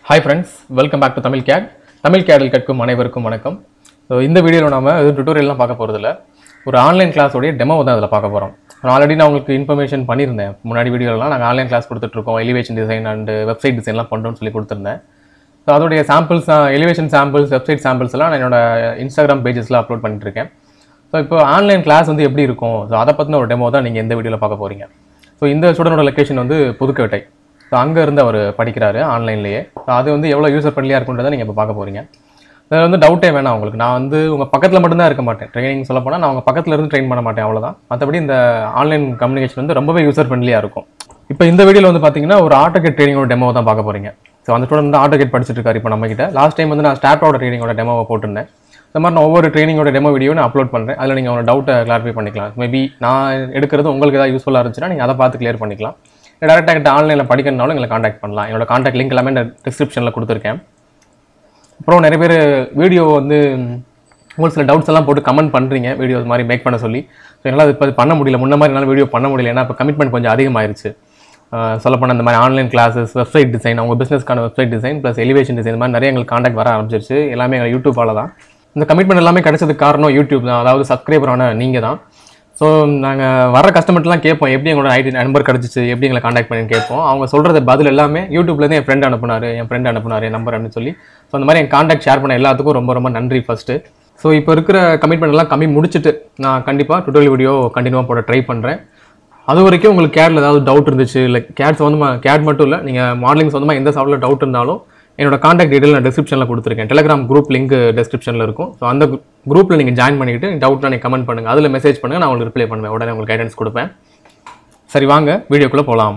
Hi friends, welcome back to Tamil CAD. Tamil CAD கற்கும் அனைவருக்கும் வணக்கம். ஸோ இந்த வீடியோவில் நாம டுட்டோரியல்லாம் பார்க்க போகிறதில்ல, ஒரு ஆன்லைன் கிளாஸோடைய டெமோ தான் அதில் பார்க்க போகிறோம். ஆல்ரெடி நான் உங்களுக்கு இன்ஃபர்மேஷன் பண்ணியிருந்தேன். முன்னாடி வீடியோலாம் நாங்கள் ஆன்லைன் கிளாஸ் கொடுத்துட்ருக்கோம், எலிவேஷன் டிசைன் அண்ட் வெப்சைட் டிசைன்லாம் பண்ணுறோம்னு சொல்லி கொடுத்துருந்தேன். ஸோ அதோடைய samples, elevation samples, website samples எல்லாம் நான் என்னோட இன்ஸ்டாகிராம் பேஜஸில் அப்லோட் பண்ணிட்டுருக்கேன். ஸோ இப்போ ஆன்லைன் கிளாஸ் வந்து எப்படி இருக்கும், ஸோ அதை பற்றின ஒரு டெமோ தான் நீங்கள் இந்த வீடியோவில் பார்க்க போகிறீங்க. ஸோ இந்த ஸ்டூடெண்டோட லொக்கேஷன் வந்து புதுக்கோட்டை. ஸோ அங்கே இருந்து அவர் படிக்கிறாரு ஆன்லைன்லேயே. ஸோ அது வந்து எவ்வளோ யூசர் ஃப்ரெண்ட்லியாக இருக்குன்றதை நீங்கள் இப்போ பார்க்க போகிறீங்க. அதில் வந்து டவுட்டே வேணாம் உங்களுக்கு. நான் வந்து உங்கள் பக்கத்தில் மட்டும்தான் இருக்க மாட்டேன். ட்ரைனிங் சொல்ல போனால் நான் உங்கள் பக்கத்தில் இருந்து ட்ரெயின் பண்ண மாட்டேன், அவ்வளோதான். மற்றபடி இந்த ஆன்லைன் கம்யூனிகேஷன் வந்து ரொம்பவே யூசர் ஃப்ரெண்ட்லியாக இருக்கும். இப்போ இந்த வீடியோவில் வந்து பார்த்தீங்கன்னா ஒரு ஆட்டோகேட் ட்ரைனிங்கோட டெமோ தான் பார்க்க போகிறீங்க. ஸோ அந்த ஸ்டூடெண்ட் வந்து ஆட்டோகேட் படிச்சுட்டு இருக்காரு இப்போ நம்மகிட்ட. லாஸ்ட் டைம் வந்து நான் ஸ்டார்டோட ட்ரைனிங்கோட டெமோவை போட்டிருந்தேன். இந்த மாதிரி நான் ஒவ்வொரு ட்ரைனிங்கோட டெமோ வீடியோ நான் அப்லோட் பண்ணுறேன். அதில் நீங்கள் உங்களோட டவுட்டை கிளாரிஃபை பண்ணிக்கலாம். மேபி நான் எடுக்கிறது உங்களுக்கு ஏதாவது யூஸ்ஃபுல்லாக இருந்துச்சுன்னா நீங்கள் அதை பார்த்து கிளியர் பண்ணிக்கலாம். டேரெக்டாக என்கிட்ட ஆன்லைனில் படிக்கிறனாலும் எங்களை காண்டாக்ட் பண்ணலாம். என்னோட காண்டாக்ட் லிங்க் எல்லாமே இந்த டிஸ்கிரிப்ஷனில் கொடுத்துருக்கேன். அப்புறம் நிறைய பேர் வீடியோ வந்து உங்களுக்கு சில டவுட்ஸ் எல்லாம் போட்டு கமெண்ட் பண்ணுறீங்க, வீடியோ மாதிரி மேக் பண்ண சொல்லி. ஸோ என்னால் இப்போ பண்ண முடியல, முன்ன மாதிரி என்னால் வீடியோ பண்ண முடியல. ஏன்னா இப்போ கமிட்மெண்ட் கொஞ்சம் அதிகமாகிருச்சு. சொல்லப்போனால் இந்த மாதிரி ஆன்லைன் கிளாஸஸ், வெப்சைட் டிசைன், அவங்க பிஸ்னஸ்க்கான website design plus elevation design மாதிரி நிறைய எங்களுக்கு காண்டாக்ட் வர ஆரம்பிச்சிருச்சு. எல்லாமே எங்கள் யூடியூப்பால் தான். இந்த கமிட்மெண்ட் எல்லாமே கிடைச்சதுக்கு காரணம் யூடியூப் தான். அதாவது சப்ஸ்கிரைபரான நீங்கள் தான். ஸோ நாங்கள் வர கஸ்டமர்லாம் கேட்போம், எப்படி எங்களோட ஐடி நம்பர் கிடச்சிச்சு, எப்படி எங்களை காண்டாக்ட் பண்ணி கேட்போம். அவங்க சொல்கிறது பதில் எல்லாமே யூடியூப்லேருந்து என் ஃப்ரெண்ட் அனுப்புனார், என் நம்பர் அப்படின்னு சொல்லி. ஸோ அந்த மாதிரி என் காண்டாக்ட் ஷேர் பண்ண எல்லாத்துக்கும் ரொம்ப ரொம்ப நன்றி ஃபஸ்ட்டு. ஸோ இப்போ இருக்கிற கமிட்மெண்ட் எல்லாம் கம்மி முடிச்சுட்டு நான் கண்டிப்பாக டுட்டோரியல் வீடியோ கண்டினியூவாக போட ட்ரை பண்ணுறேன். அது வரைக்கும் உங்களுக்கு கேடில் ஏதாவது டவுட் இருந்துச்சு, இல்லை கேட் சொந்தமாக, கேட் மட்டும் இல்லை, நீங்கள் மாடலிங் சொந்தமாக எந்த சாஃப்ட்வேர் டவுட் இருந்தாலும் என்னோட காண்டாக்ட் டீட்டெயில் நான் டிஸ்கிரிப்ஷனில் கொடுத்துருக்கேன். டெலிகிராம் குரூப் லிங்க் டிஸ்கிரிப்ஷனில் இருக்கும். ஸோ அந்த குரூப்பில் நீங்கள் ஜாயின் பண்ணிக்கிட்டு டவுட்னா நீங்கள் கமெண்ட் பண்ணுங்கள், அதில் மெசேஜ் பண்ணுங்கள், நான் உங்களுக்கு ரிப்ளை பண்ணுவேன், உடனே உங்களுக்கு கைடன்ஸ் கொடுப்பேன். சரி, வாங்க வீடியோக்குள்ளே போகலாம்.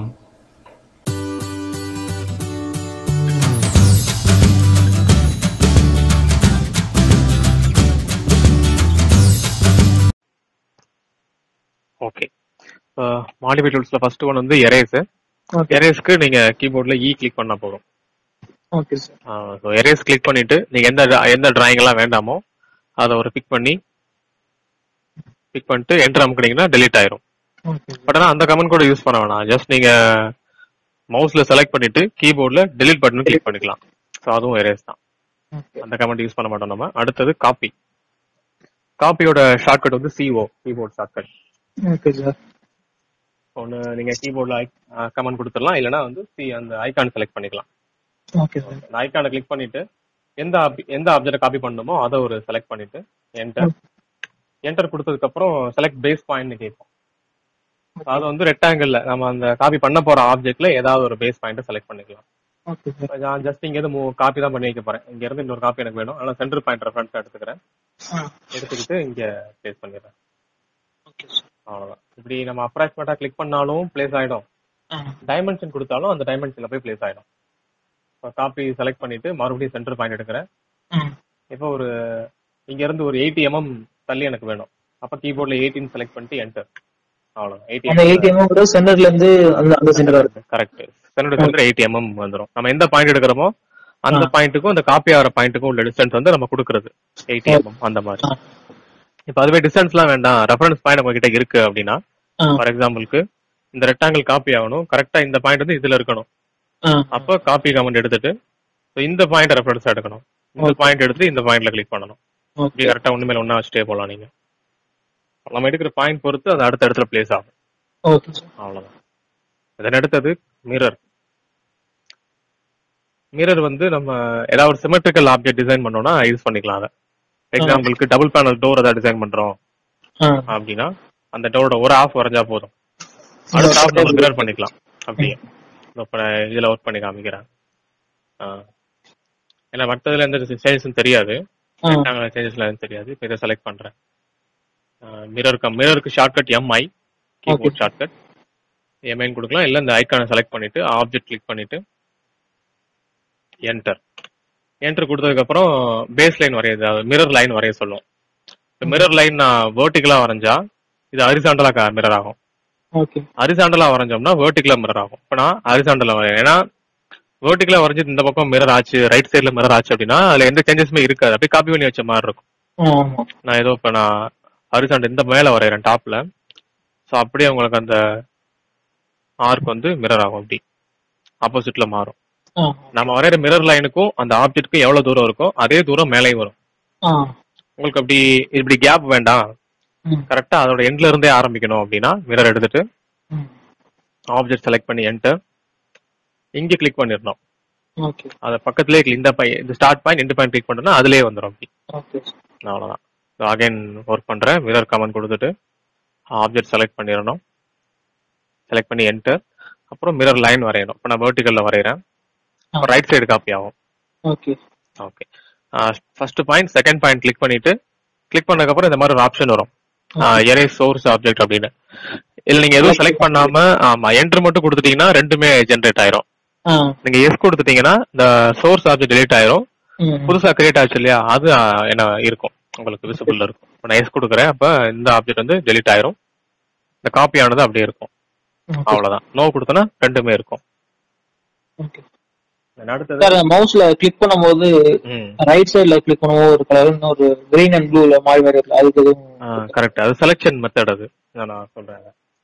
ஓகே, மாடிஃபை டூல்ஸில் ஃபர்ஸ்ட் ஒன் வந்து எரேஸ். எரேஸ்க்கு நீங்கள் கீபோர்டில் கிளிக் பண்ணால் போதும். Okay sir. So erase click பண்ணிட்டு நீங்கள் எந்த டிராயிங் எல்லாம் வேண்டாமோ அதை ஒரு பிக் பண்ணிட்டு என்டர் அமுக்குனீங்கன்னா டெலீட் ஆயிரும். பட் ஆனால் அந்த கமெண்ட் கூட யூஸ் பண்ண வேணாம். ஜஸ்ட் நீங்கள் மவுஸில் செலக்ட் பண்ணிட்டு கீபோர்டில் டெலீட் பட்டன் கிளிக் பண்ணிக்கலாம். ஸோ அதுவும் எரேஸ் தான். அந்த கமெண்ட் யூஸ் பண்ண மாட்டோம் நம்ம. அடுத்தது காப்பியோட ஷார்ட்கட் வந்து கீபோர்ட் ஷார்ட்கட். Okay sir. ஒன்று நீங்கள் கீபோர்டில் கமெண்ட் கொடுத்துடலாம், இல்லைனா வந்து அந்த ஐகான் செலக்ட் பண்ணிக்கலாம். Okay sir. அந்த ஐகானை கிளிக் பண்ணிட்டு எந்த ஆப்ஜெக்ட் காப்பி பண்ணணுமோ அதை ஒரு செலக்ட் பண்ணிட்டு என்டர் கொடுத்ததுக்கு அப்புறம் செலக்ட் பேஸ் பாயிண்ட் கேட்போம். அது வந்து ரெக்டாங்கிள் நம்ம அந்த காப்பி பண்ண போற ஆப்ஜெக்ட்ல ஏதாவது ஒரு பேஸ் பாயிண்ட் செலக்ட் பண்ணிக்கலாம். Okay sir. நான் ஜஸ்ட் இங்க இருந்து காப்பி தான் பண்ணி வைக்க போறேன். இங்க இருந்து இன்னொரு காப்பி எனக்கு வேணும், அதனால சென்டர் பாயிண்ட் ரெஃபரன்ஸ் எடுத்துக்கிறேன். எடுத்துக்கிட்டு இங்க பிளேஸ் பண்ணிடுறேன். Okay sir. அவ்வளவுதான். இப்படி நம்ம அப்ராக்சிமேட்டா கிளிக் பண்ணாலும் பிளேஸ் ஆயிடும், டைமென்ஷன் கொடுத்தாலும் அந்த டைமென்ஷன்ல போய் பிளேஸ் ஆயிடும். காப்பி செலக்ட் பண்ணிட்டு மறுபடியும் சென்டர் பாயிண்ட் எடுக்கிறேன். இப்போ இங்க இருந்து ஒரு 80 mm தள்ளி எனக்கு வேணும். அப்ப கீபோர்ட்ல 18 செலக்ட் பண்ணிட்டு என்டர். அவ்வளவுதான். 80 mm கூட சென்டர்ல இருந்து அந்த சென்டர் வருது. கரெக்ட். சென்டர் 80 mm வந்துரும். நம்ம எந்த பாயிண்ட் எடுக்கிறோமோ அந்த பாயிண்ட்டுக்கும் அந்த காப்பி ஆகிற பாயிண்ட்டுக்கும் உள்ள டிஸ்டன்ஸ் வந்து நம்ம கொடுக்கறது 80 mm அந்த மாதிரி. இப்ப அதுவே டிஸ்டன்ஸ் எல்லாம் வேண்டாம், ரெஃபரன்ஸ் பாயிண்ட் நம்ம கிட்ட இருக்கு அப்படின்னா, ஃபார் எக்ஸாம்பிளுக்கு இந்த ரெக்டாங்கிள் காப்பி ஆகணும், கரெக்டா இந்த பாயிண்ட் வந்து இதுல இருக்கணும். அப்ப காப்பி கமெண்ட் எடுத்துட்டு இந்த பாயிண்ட் ரெஃபரன்ஸ் எடுக்கணும். இந்த பாயிண்ட் எடுத்து இந்த பாயிண்ட்ல கிளிக் பண்ணணும். இப்படி கரெக்டா ஒண்ணு மேல ஒண்ணா வச்சுட்டே போலாம். நீங்க நம்ம எடுக்கிற பாயிண்ட் பொறுத்து அது அடுத்த இடத்துல பிளேஸ் ஆகும். அவ்வளவுதான். இதன் அடுத்தது மிரர் வந்து நம்ம ஏதாவது ஒரு சிமெட்ரிக்கல் ஆப்ஜெக்ட் டிசைன் பண்ணோம்னா யூஸ் பண்ணிக்கலாம். அதை எக்ஸாம்பிளுக்கு டபுள் பேனல் டோர் ஏதாவது டிசைன் பண்றோம் அப்படின்னா அந்த டோரோட ஒரு ஆஃப் வரைஞ்சா போதும், அடுத்த ஆஃப் நம்ம மிரர் பண்ணிக்கலாம். அப்படியே இப்ப இதுல ஒர்க் பண்ணி காமிக்கிறேன். ஏன்னா மற்றதுல எந்த சேஞ்சஸும் தெரியாது, சேஞ்சஸ்ல எதுவும் தெரியாது. இப்ப இதை செலக்ட் பண்றேன். மிரருக்கு shortcut MI, keyboard shortcut MI கொடுக்கலாம். இல்ல இந்த ஐகானை செலக்ட் பண்ணிட்டு ஆப்ஜெக்ட் கிளிக் பண்ணிட்டு என்டர் கொடுத்ததுக்கு அப்புறம் பேஸ் லைன் வரைய, மிரர் லைன் வரைய சொல்லும். மிரர் லைன் நான் வெர்டிகலா வரைஞ்சா இது ஹரிசாண்டலா மிரர் ஆகும். ஹரிசாண்டலா வரைஞ்சோம்னா வெர்டிகலா மிரர் ஆகும். இப்ப நான் ஹரிசாண்டலா வரையேன், ஏன்னா வெர்டிகலா வரைஞ்சு இந்த பக்கம் மிரர் ஆச்சு, ரைட் சைட்ல மிரர் ஆச்சு அப்படின்னா அதுல எந்த சேஞ்சஸுமே இருக்காது, அப்படியே காப்பி பண்ணி வச்ச மாதிரி இருக்கும். நான் ஏதோ இப்ப நான் ஹரிசாண்டல் இந்த மேல வரையறேன் டாப்ல. ஸோ அப்படியே உங்களுக்கு அந்த ஆர்க் வந்து மிரர் ஆகும், அப்படி ஆப்போசிட்ல மாறும். ஆ நம்ம வரைகிற மிரர் லைனுக்கும் அந்த ஆப்ஜெக்ட்டுக்கும் எவ்வளவு தூரம் இருக்கோ அதே தூரம் மேலேயும் வரும். ஆ உங்களுக்கு அப்படி இப்படி கேப் வேண்டாம், ம் கரெக்டா அதோட எண்ட்ல இருந்தே ஆரம்பிக்கணும் அப்படின்னா மிரர் எடுத்துட்டு ம் ஆப்ஜெக்ட் செலக்ட் பண்ணி என்டர், இங்க கிளிக் பண்ணிடணும். ஓகே அது பக்கத்துலேயே இந்த start point end point click பண்ணோம்னா அதுலயே வந்துடும். அப்படி ஓகே அவ்வளவுதான். அகைன் ஒர்க் பண்றேன். மிரர் கமெண்ட் கொடுத்துட்டு ஆப்ஜெக்ட் செலக்ட் பண்ணிடணும். செலக்ட் பண்ணி என்டர், அப்புறம் மிரர் லைன் வரையணும். இப்போ நான் வெர்டிகல்ல வரைகிறேன். ரைட் சைடு காப்பி ஆகும். Okay okay, first point second point click பண்ணிட்டு கிளிக் பண்ணதுக்கப்புறம் இந்த மாதிரி ஒரு ஆப்ஷன் வரும், எரேஸ் சோர்ஸ் ஆப்ஜெக்ட் அப்படின்னு. இல்ல நீங்க எதுவும் செலக்ட் பண்ணாம ஆமா என்டர் மட்டும் கொடுத்துட்டீங்கன்னா ரெண்டுமே ஜென்ரேட் ஆயிரும். நீங்க எஸ் கொடுத்துட்டீங்கன்னா இந்த சோர்ஸ் ஆப்ஜெக்ட் டெலீட் ஆயிரும். புதுசா கிரியேட் ஆச்சு இல்லையா, அது என்ன இருக்கும் உங்களுக்கு விசிபிள் இருக்கும். நான் எஸ் கொடுக்குறேன், அப்ப இந்த ஆப்ஜெக்ட் வந்து டெலீட் ஆயிரும். இந்த காப்பி ஆனது அப்படியே இருக்கும். அவ்வளவுதான். நோ கொடுத்தனா ரெண்டுமே இருக்கும். அடுத்தது மவுஸ்ல கிளிக் பண்ணும்போது ரைட் சைடுல கிளிக் பண்ணும்போது ஒரு கலர், இன்னொரு கிரீன் அண்ட் ப்ளூல மாறி மாறி இருக்கு. அதுக்கு எதுவும் கரெக்ட், அது செலக்ஷன் மெத்தட். அது நான் சொல்றேன்.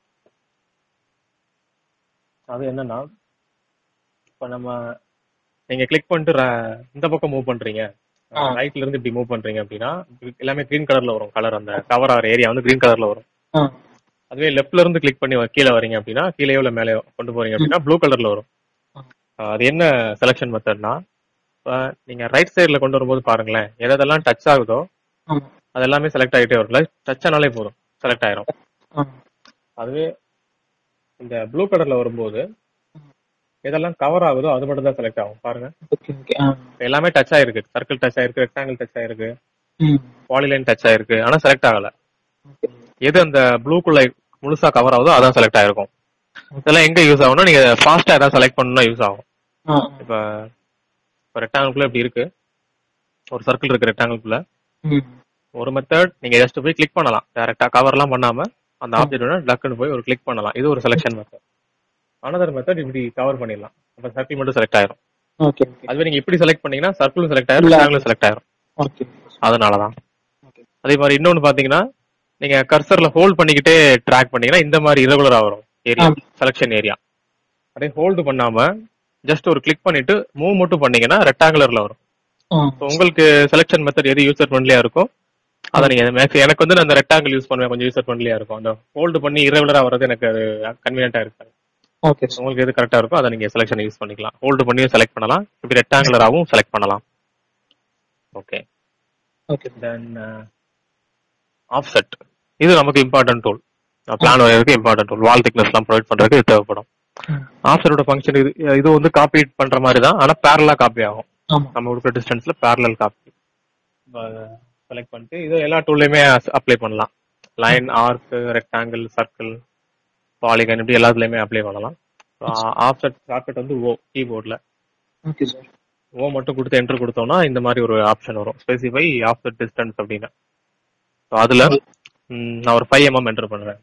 அது என்னன்னா, இப்ப நம்ம நீங்க கிளிக் பண்ணிட்டு இந்த பக்கம் மூவ் பண்றீங்க, ரைட்ல இருந்து இப்படி மூவ் பண்றீங்க அப்படின்னா எல்லாமே கிரீன் கலர்ல வரும். கலர் அந்த கவர் ஆகிற ஏரியா வந்து கிரீன் கலர்ல வரும். அதுவே லெஃப்ட்ல இருந்து கிளிக் பண்ணி கீழே வரீங்க அப்படின்னா, கீழே இல்ல மேலே கொண்டு போறீங்க அப்படின்னா ப்ளூ கலர்ல வரும். அது என்ன செலக்ஷன் மெத்தட்னா, நீங்க ரைட் சைடுல கொண்டு வரும்போது பாருங்களேன், எதெல்லாம் டச் ஆகுதோ அது எல்லாமே செலக்ட் ஆகிட்டே வரும்ல. டச் ஆனாலே போதும், செலக்ட் ஆயிரும். அதுவே இந்த ப்ளூ கலர்ல வரும்போது எதெல்லாம் கவர் ஆகுதோ அது மட்டும் தான் செலக்ட் ஆகும். பாருங்க, எல்லாமே டச் ஆயிருக்கு. சர்க்கிள் டச் ஆயிருக்கு, ரெக்டாங்கிள் டச் ஆயிருக்கு, பாலிலைன் டச் ஆயிருக்கு, ஆனா செலக்ட் ஆகல. எது அந்த ப்ளூக்குள்ள முழுசா கவர் ஆகுதோ அதான் செலக்ட் ஆயிருக்கும். இதெல்லாம் எங்க யூஸ் ஆகும்னா, நீங்க ஃபாஸ்டா ஏதாவது செலக்ட் பண்ணணும்னா யூஸ் ஆகும். இப்ப ரெக்டாங்கிள்குள்ள இப்படி இருக்கு, ஒரு சர்க்கிள் இருக்கு ரெக்டாங்கிள்குள்ள. ஒரு மெத்தட், நீங்க ஜஸ்ட் போய் கிளிக் பண்ணலாம் டைரக்டா, கவர் எல்லாம் பண்ணாம அந்த ஆப்ஜெக்ட் டக்குன்னு போய் ஒரு கிளிக் பண்ணலாம். இது ஒரு செலக்ஷன் மெத்தட். அனதர் மெத்தட், இப்படி கவர் பண்ணிடலாம், அப்ப சர்க்கிள் மட்டும் செலக்ட் ஆயிரும். அதுவே நீங்க இப்படி செலக்ட் பண்ணீங்கன்னா சர்க்கிளும் செலக்ட் ஆயிரும், ரெக்டாங்கிளும் செலக்ட் ஆயிரும். அதனாலதான். அதே மாதிரி இன்னொன்னு பாத்தீங்கன்னா, நீங்க கர்சர்ல ஹோல்ட் பண்ணிக்கிட்டே ட்ராக் பண்ணீங்கன்னா இந்த மாதிரி இரகுலரா வரும் ஏரியா, செலக்ஷன் ஏரியா. அதே ஹோல்டு பண்ணாம ஜஸ்ட் ஒரு கிளிக் பண்ணிட்டு மூவ் மட்டும் பண்ணீங்கன்னா ரெக்டாங்குலர்ல வரும். உங்களுக்கு செலக்ஷன் மெத்தட் எது யூசர் ஃப்ரெண்ட்லியா இருக்கும் அதை நீங்க எனக்கு வந்து நான் அந்த ரெக்டாங்கிள் யூஸ் பண்ணுவேன், கொஞ்சம் யூசர் ஃப்ரெண்ட்லியா இருக்கும். அந்த ஹோல்டு பண்ணி இரகுலரா வர்றது எனக்கு அது கன்வீனியன்ட்டா இருக்காது. உங்களுக்கு எது கரெக்டா இருக்கோ அதை நீங்க செலக்ஷன் யூஸ் பண்ணிக்கலாம். ஹோல்டு பண்ணியும் செலக்ட் பண்ணலாம், இப்படி ரெக்டாங்குலராவும் செலக்ட் பண்ணலாம். Okay, then offset. இது நமக்கு இம்பார்ட்டன்ட் டூல். பிளான் வரையறதுக்கு இம்பார்ட்டன்ட் டூல். வால் திக்னஸ் எல்லாம் ப்ரொவைட் பண்றதுக்கு இது தேவைப்படும். ஆஃப்செட்டோட ஃபங்க்ஷன் இது வந்து காப்பி பண்ற மாதிரி தான், ஆனா பேரலா காப்பி ஆகும். நம்ம கொடுக்குற டிஸ்டன்ஸ்ல பேரலல் காப்பி செலக்ட் பண்ணிட்டு இது எல்லா டூல்லையுமே அப்ளை பண்ணலாம். Line, arc, rectangle, circle, polygon, இப்படி எல்லாத்துலயுமே அப்ளை பண்ணலாம். ஆஃப்செட் ஷார்ட்கட் வந்து ஓ, கீபோர்ட்ல ஓ மட்டும் கொடுத்து என்டர் கொடுத்தோம்னா இந்த மாதிரி ஒரு ஆப்ஷன் வரும், ஸ்பெசிஃபை ஆஃப்செட் டிஸ்டன்ஸ் அப்படின்னு. அதுல நான் ஒரு 5 mm என்டர் பண்றேன்.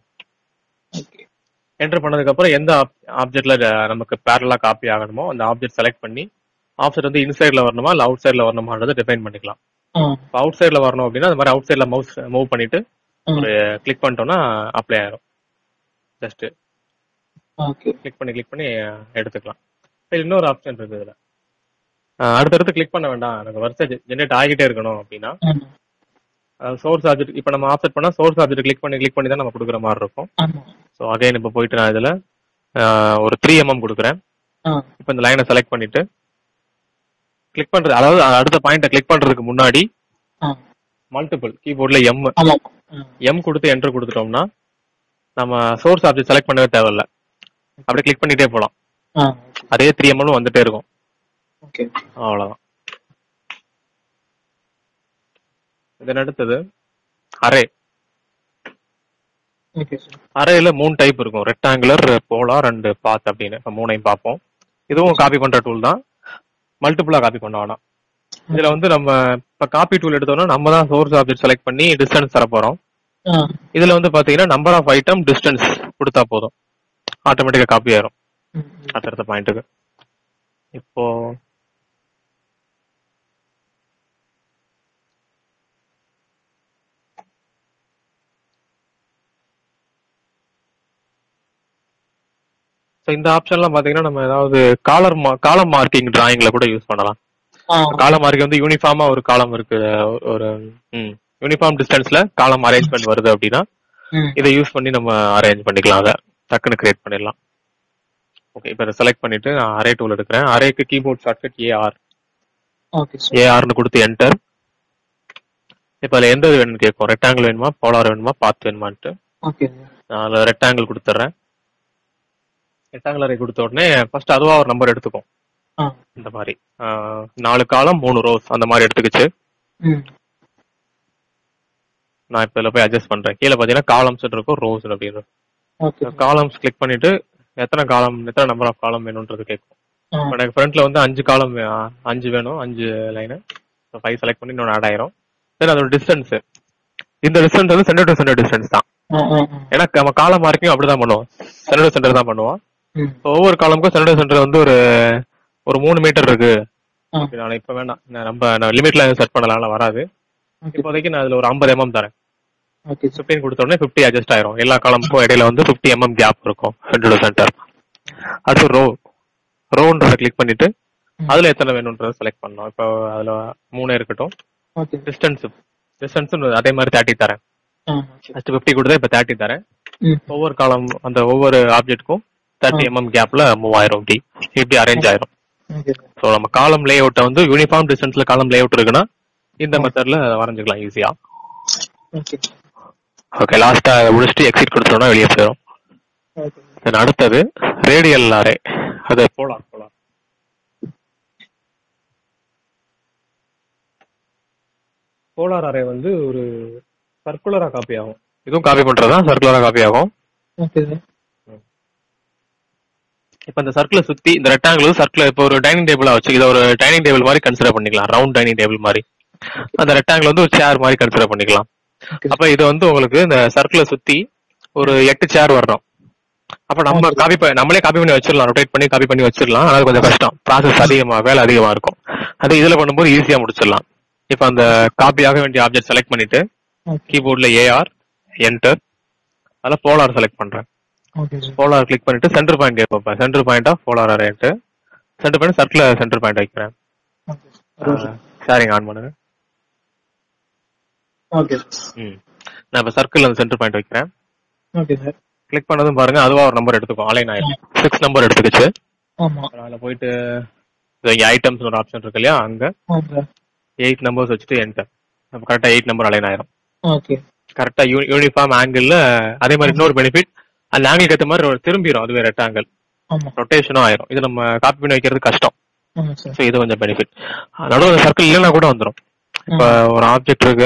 என்டர் பண்ணதுக்கு அப்புறம் எந்த ஆப்ஜெக்ட்ல நமக்கு பேரலா காப்பி ஆகணுமோ அந்த ஆப்ஜெக்ட் செலக்ட் பண்ணி ஆப்ஜெக்ட் வந்து இன்சைட்ல வரணுமா இல்ல அவுட் சைட்ல வரணுமான்றதை டிஃபைன் பண்ணிக்கலாம். அவுட் சைட்ல வரணும் அப்படின்னா அந்த மாதிரி அவுட் சைட்ல மவுஸ் மூவ் பண்ணிட்டு ஒரு கிளிக் பண்ணிட்டோம்னா அப்ளை ஆயிரும். ஜஸ்ட் கிளிக் பண்ணி எடுத்துக்கலாம். இன்னொரு ஆப்ஷன் இருக்கு இதுல, அடுத்தடுத்து கிளிக் பண்ண வேண்டாம், எனக்கு வரிசை ஜென்ரேட் ஆகிட்டே இருக்கணும் அப்படின்னா சோர்ஸ் ஆப்ஜெக்ட், இப்போ நம்ம ஆப்செட் பண்ணா சோர்ஸ் ஆப்ஜெக்ட் கிளிக் பண்ணி தான் நம்ம கொடுக்குற மாதிரி இருக்கும். ஸோ அகைன் இப்போ போயிட்டு நான் இதுல ஒரு 3 mm கொடுக்குறேன். இப்போ இந்த லைனை செலக்ட் பண்ணிட்டு கிளிக் பண்றது, அதாவது அடுத்த பாயிண்ட கிளிக் பண்றதுக்கு முன்னாடி மல்டிபிள் கீபோர்ட்ல எம் கொடுத்து என்டர் கொடுத்துட்டோம்னா நம்ம சோர்ஸ் ஆப்ஜெக்ட் செலக்ட் பண்ணவே தேவையில்ல, அப்படியே கிளிக் பண்ணிட்டே போலாம். அதே 3 mm வந்துட்டே இருக்கும். அவ்வளவுதான். இதன் அடுத்தது அரே. அரேல 3 டைப் இருக்கும், ரெக்டாங்குலர், போலார் அண்ட் பாத் அப்படின்னு. இப்போ 3ஐயும் பார்ப்போம். இதுவும் காப்பி பண்ற டூல் தான், மல்டிபிளா காப்பி பண்ண வேணாம். இதுல வந்து நம்ம இப்ப காப்பி டூல் எடுத்தோம்னா நம்ம தான் சோர்ஸ் ஆப்ஜெக்ட் செலக்ட் பண்ணி டிஸ்டன்ஸ் தர போறோம். இதுல வந்து பாத்தீங்கன்னா நம்பர் ஆஃப் ஐட்டம் டிஸ்டன்ஸ் கொடுத்தா போதும், ஆட்டோமேட்டிக்கா காப்பி ஆயிரும் அடுத்த பாயிண்ட்டுக்கு. இப்போ இந்த ஆப்ஷன்லாம் பாத்தீங்கன்னா நம்ம ஏதாவது காலம் மார்க்கிங் டிராயிங்ல கூட யூஸ் பண்ணலாம். காலம் மார்க்கிங் வந்து யூனிஃபார்மா ஒரு காலம் இருக்கு, ஒரு யூனிஃபார்ம் டிஸ்டன்ஸ்ல காலம் அரேஞ்ச்மெண்ட் வருது அப்படின்னா இதை யூஸ் பண்ணி நம்ம அரேஞ்ச் பண்ணிக்கலாம். அதை டக்குன்னு கிரியேட் பண்ணிடலாம். ஓகே, இப்போ செலக்ட் பண்ணிட்டு நான் அரே டூல் எடுக்கிறேன். அரேக்கு கீபோர்ட் ஷார்ட்கட் ஏஆர். ஏஆர்னு கொடுத்து என்டர். இப்போ அதில் எந்த வேணும்னு கேட்கும், ரெக்டாங்கிள் வேணுமா, போலார் வேணுமா, பாத் வேணுமான்ட்டு. நான் அதில் ரெக்டாங்கிள் கொடுத்துட்றேன். ரெக்டாங்கிள் அரே கொடுத்த உடனே ஃபர்ஸ்ட் அதுவா ஒரு நம்பர் எடுத்துக்கும். இந்த மாதிரி 4 காலம் 3 ரோஸ் அந்த மாதிரி எடுத்துக்கிச்சு. நான் இப்போ இதில் போய் அட்ஜஸ்ட் பண்றேன். கீழே பார்த்தீங்கன்னா காலம்ஸ் இருக்கும், ரோஸ் அப்படின்னு. காலம்ஸ் கிளிக் பண்ணிட்டு எத்தனை நம்பர் ஆஃப் காலம் வேணும்ன்றது கேட்கும். எனக்கு ஃப்ரண்ட்ல வந்து 5 காலம் 5 வேணும், 5 லைனு. 5 செலக்ட் பண்ணி இன்னொன்று ஆட் ஆயிரும். தென் அதோட டிஸ்டன்ஸ், இந்த டிஸ்டன்ஸ் வந்து சென்டர் டு சென்டர் டிஸ்டன்ஸ் தான். ஏன்னா நம்ம காலம் மார்க்கிங் அப்படிதான் பண்ணுவோம், சென்டர் டு சென்டர் தான் பண்ணுவோம். ஒவ்வொரு காலமுக்கும் சென்டர் டு சென்டர் வந்து ஒரு 3 மீட்டர் இருக்கு. இப்ப வேணாம், நம்ம லிமிட்ல செட் பண்ணலாம், வராது. இப்போதைக்கு நான் அதுல ஒரு 50 mm தரேன். 15 கொடுத்த உடனே 50 அட்ஜஸ்ட் ஆயிரும். எல்லா காலமுக்கும் இடையில வந்து 50 mm கேப் இருக்கும் சென்டர் டு சென்டர். அடுத்து ரோன்றத கிளிக் பண்ணிட்டு அதுல எத்தனை வேணும்ன்றத செலக்ட் பண்ணலாம். இப்போ அதுல 3 இருக்கட்டும். டிஸ்டன்ஸ் அதே மாதிரி 30 தரேன். ஃபர்ஸ்ட் 50 கொடுத்தா இப்ப 30 தரேன். ஒவ்வொரு காலம் அந்த ஒவ்வொரு ஆப்ஜெக்ட்க்கும் 30 mm கேப்ல மூவ் ஆயிரும். இப்படி அரேஞ்ச் ஆயிரும். ஸோ நம்ம காலம் லே அவுட்டை வந்து யூனிஃபார்ம் டிஸ்டன்ஸ்ல காலம் லே அவுட் இருக்குன்னா இந்த மெத்தட்ல வரைஞ்சிக்கலாம் ஈஸியா. ஓகே, லாஸ்டா முடிச்சுட்டு எக்ஸிட் கொடுத்தோம்னா வெளியே போயிடும். அடுத்தது ரேடியல் அரே, அது போலார் அரே வந்து ஒரு சர்க்குலரா காப்பி ஆகும். இதுவும் காப்பி பண்றதுதான், சர்க்குலரா காப்பி ஆகும். இப்ப இந்த சர்க்கிளை சுத்தி இந்த ரெக்டாங்கிள் சர்க்கிள் இப்போ ஒரு டைனிங் டேபிளா வச்சு இதை ஒரு டைனிங் டேபிள் மாதிரி கன்சிடர் பண்ணிக்கலாம். ரவுண்ட் டைனிங் டேபிள் மாதிரி. அந்த ரெக்டாங்கிள் வந்து ஒரு சேர் மாதிரி கன்சிடர் பண்ணிக்கலாம். அப்ப இது வந்து உங்களுக்கு இந்த சர்க்கிளை சுத்தி ஒரு 8 சேர் வரணும். அப்ப நம்ம நம்மளே காப்பி பண்ணி வச்சிடலாம், ரொட்டேட் பண்ணி காப்பி பண்ணி வச்சிடலாம். ஆனால் கொஞ்சம் கஷ்டம், ப்ராசஸ் வேலை அதிகமா இருக்கும். அது இதுல பண்ணும்போது ஈஸியா முடிச்சிடலாம். இப்ப அந்த காப்பி ஆக வேண்டிய ஆப்ஜெக்ட் செலக்ட் பண்ணிட்டு கீபோர்ட்ல ஏஆர் என்டர், அதில் போலார் செலக்ட் பண்றேன். போலார் கிளிக் பண்ணிட்டு சென்டர் பாயிண்ட் கேட்பேன். சென்டர் பாயிண்ட் ஆஃப் போலார் அரேன்ட்டு centre point circle centre point வைக்கிறேன். ஷேரிங் ஆன் பண்ணுங்க. நான் இப்ப சர்க்கிள் அந்த சென்டர் பாயிண்ட் வைக்கிறேன். கிளிக் பண்ணதும் பாருங்க அதுவா ஒரு நம்பர் எடுத்துக்கும். அலைன் ஆயிடும். 6 நம்பர் எடுத்துக்கிச்சு. அதுல போயிட்டு இங்க ஐட்டம்ஸ் ஒரு ஆப்ஷன் இருக்கு இல்லையா, அங்க 8 நம்பர்ஸ் வச்சுட்டு என்டர். அப்ப கரெக்டா 8 நம்பர் அலைன் ஆயிரும். கரெக்டா யூனிஃபார்ம் ஆங்கிள். அதே மாதிரி இன்னொரு பெனிஃபிட், அந்த ஆங்கிள் ஏற்ற மாதிரி திரும்பிடும். அதுவே ரெக்டாங்கிள் ரொட்டேஷனும் ஆயிரும். இது நம்ம காப்பி பண்ணி வைக்கிறது கஷ்டம். இது கொஞ்சம் பெனிஃபிட். நடுவில் சர்க்கிள் இல்லைன்னா கூட வந்துடும். இப்ப ஒரு ஆப்ஜெக்ட் இருக்கு,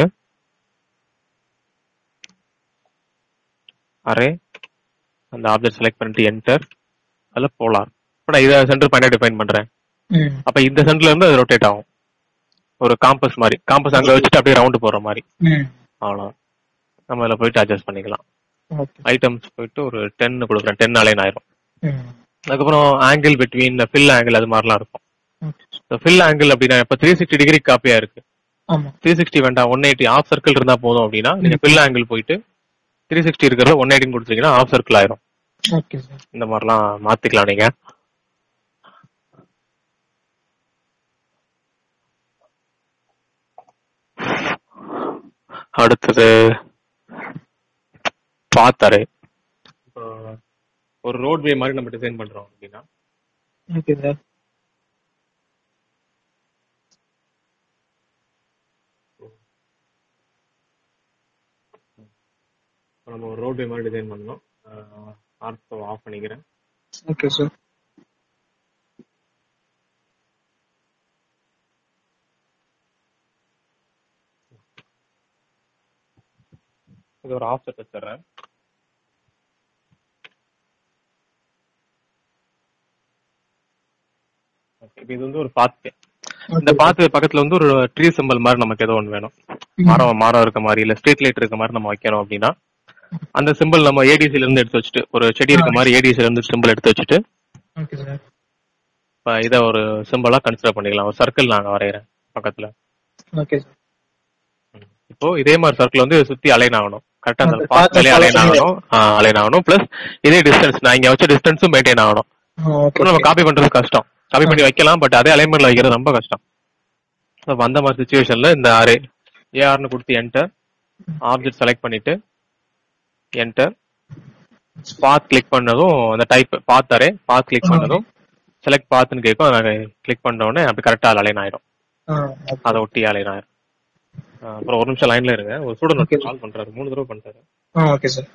அரே, அந்த ஆப்ஜெக்ட் செலக்ட் பண்ணிட்டு என்டர், அதுல போலார். இப்ப நான் இதை சென்டர் பாயிண்டா டிஃபைன் பண்றேன். அப்ப இந்த சென்டர்ல இருந்து அது ரொட்டேட் ஆகும். ஒரு காம்பஸ் மாதிரி, காம்பஸ் அங்க வச்சுட்டு அப்படியே ரவுண்ட் போற மாதிரி. அவ்வளவுதான். நம்ம இதுல போயிட்டு அட்ஜஸ்ட் பண்ணிக்கலாம். ஐட்டம்ஸ் போயிட்டு ஒரு 10 கொடுக்குறேன். 10 அலைன் ஆயிரும். அதுக்கப்புறம் ஆங்கிள் பிட்வீன் ஃபில் ஆங்கிள் அது மாதிரிலாம் இருக்கும். ஃபில் ஆங்கிள் அப்படின்னா இப்ப 360 டிகிரி காப்பியா இருக்கு. 360 வேண்டாம், 180 ஆஃப் சர்க்கிள் இருந்தா போதும் அப்படின்னா நீங்க ஃபில் ஆங்கிள் போயிட்டு 360 இருக்கிறத 180 கொடுத்தீங்கன்னா ஆஃப் சர்க்கிள் ஆயிரும். இந்த மாதிரிலாம் மாத்திக்கலாம் நீங்க. அடுத்தது பாத்தரே. ஒரு ரோட்வே மாதிரி நம்ம டிசைன் பண்றோம் அப்படின்னா நம்ம ஒரு ரோட்வே மாதிரி டிசைன் பண்ணணும். ஆர்த்தோ ஆஃப் பண்ணிக்கிறேன். Okay sir. இது ஒரு ஆஃப் செட் வச்சிடுறேன். இப்போ இது வந்து ஒரு பாத்து. இந்த பாத்து பக்கத்துல வந்து ஒரு ட்ரீ சிம்பிள் மாதிரி நமக்கு ஏதோ ஒன்று வேணும். மரம் இருக்க மாதிரி இல்ல ஸ்ட்ரீட் லைட் இருக்க மாதிரி நம்ம வைக்கணும் அப்படின்னா அந்த சிம்பிள் நம்ம ஏடிசில இருந்து எடுத்து வச்சுட்டு, ஒரு செடி இருக்க மாதிரி ஏடிசில இருந்து சிம்பிள் எடுத்து வச்சுட்டு இதை ஒரு சிம்பிளா கன்சிடர் பண்ணிக்கலாம். ஒரு சர்க்கிள் நாங்க வரைகிறேன் பக்கத்துல. இப்போ இதே மாதிரி சர்க்கிள் வந்து சுத்தி அலைன் ஆகணும். கரெக்டா அந்த பாத்துலயே அலைன் ஆகணும். பிளஸ் இதே டிஸ்டன்ஸ், நான் இங்க வச்ச டிஸ்டன்ஸும் மெயின்டைன் ஆகணும். ஓகே நம்ம காப்பி பண்றது கஷ்டம். காப்பி பண்ணி வைக்கலாம், பட் அதே அலைன்மெண்ட்ல வைக்கிறது ரொம்ப கஷ்டம். அப்ப அந்த மாதிரி சுச்சுவேஷன்ல இந்த அரே ஏஆர்னு கொடுத்து என்டர், ஆப்ஜெக்ட் செலக்ட் பண்ணிட்டு என்டர், பாத் கிளிக் பண்ணதும் அந்த type path array path click பண்ணதும் செலக்ட் பாத்னு கேட்கும். அதை கிளிக் பண்ண உடனே அப்படி கரெக்டா அலைன் ஆயிடும். அதை ஒட்டி அலைன் ஆயிடும். அப்புறம் ஒரு நிமிஷம் லைன்ல இருங்க, ஒரு ஸ்டூடெண்ட் கால் பண்றாரு, 3 தடவை பண்றாரு. Okay sir.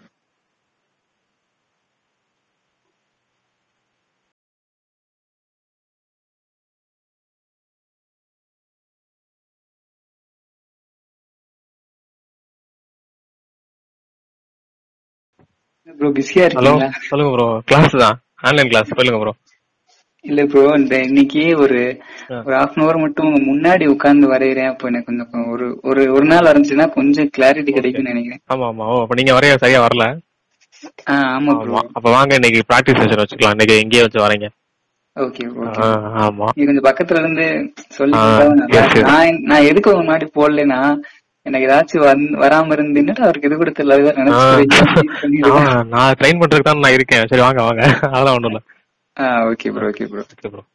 ப்ரோ பிஸியா ஹலோ, இருக்கீங்களா? சொல்லுங்க ப்ரோ. கிளாஸ் தான், ஆன்லைன் கிளாஸ். சொல்லுங்க ப்ரோ. இல்ல ப்ரோ, இந்த இன்னைக்கு ஒரு ஹாஃப் அன் அவர் மட்டும் முன்னாடி உட்கார்ந்து வரைகிறேன். அப்போ எனக்கு கொஞ்சம் ஒரு நாள் வரைஞ்சுன்னா கொஞ்சம் கிளாரிட்டி கிடைக்கும்னு நினைக்கிறேன். ஆமா ஆமா. ஓ, அப்ப நீங்க வரைய சரியா வரல. ஆமா ப்ரோ. அப்ப வாங்க இன்னைக்கு பிராக்டிஸ் செஷன் வச்சுக்கலாம். இன்னைக்கு எங்கேயே வச்சு வரீங்க. Okay okay. ஆமா, நீ கொஞ்சம் பக்கத்துல இருந்து சொல்லி நான் எதுக்கு முன்னாடி போடலன்னா எனக்கு ஏதாச்சும் வராம இருந்துன்னு அவருக்கு இது கூட தெரியல நினைச்சு நான் ட்ரெயின் பண்றதுக்கு தான் நான் இருக்கேன். சரி வாங்க வாங்க, அதெல்லாம் ஒண்ணும் இல்ல. Okay bro. Okay bro. Okay bro.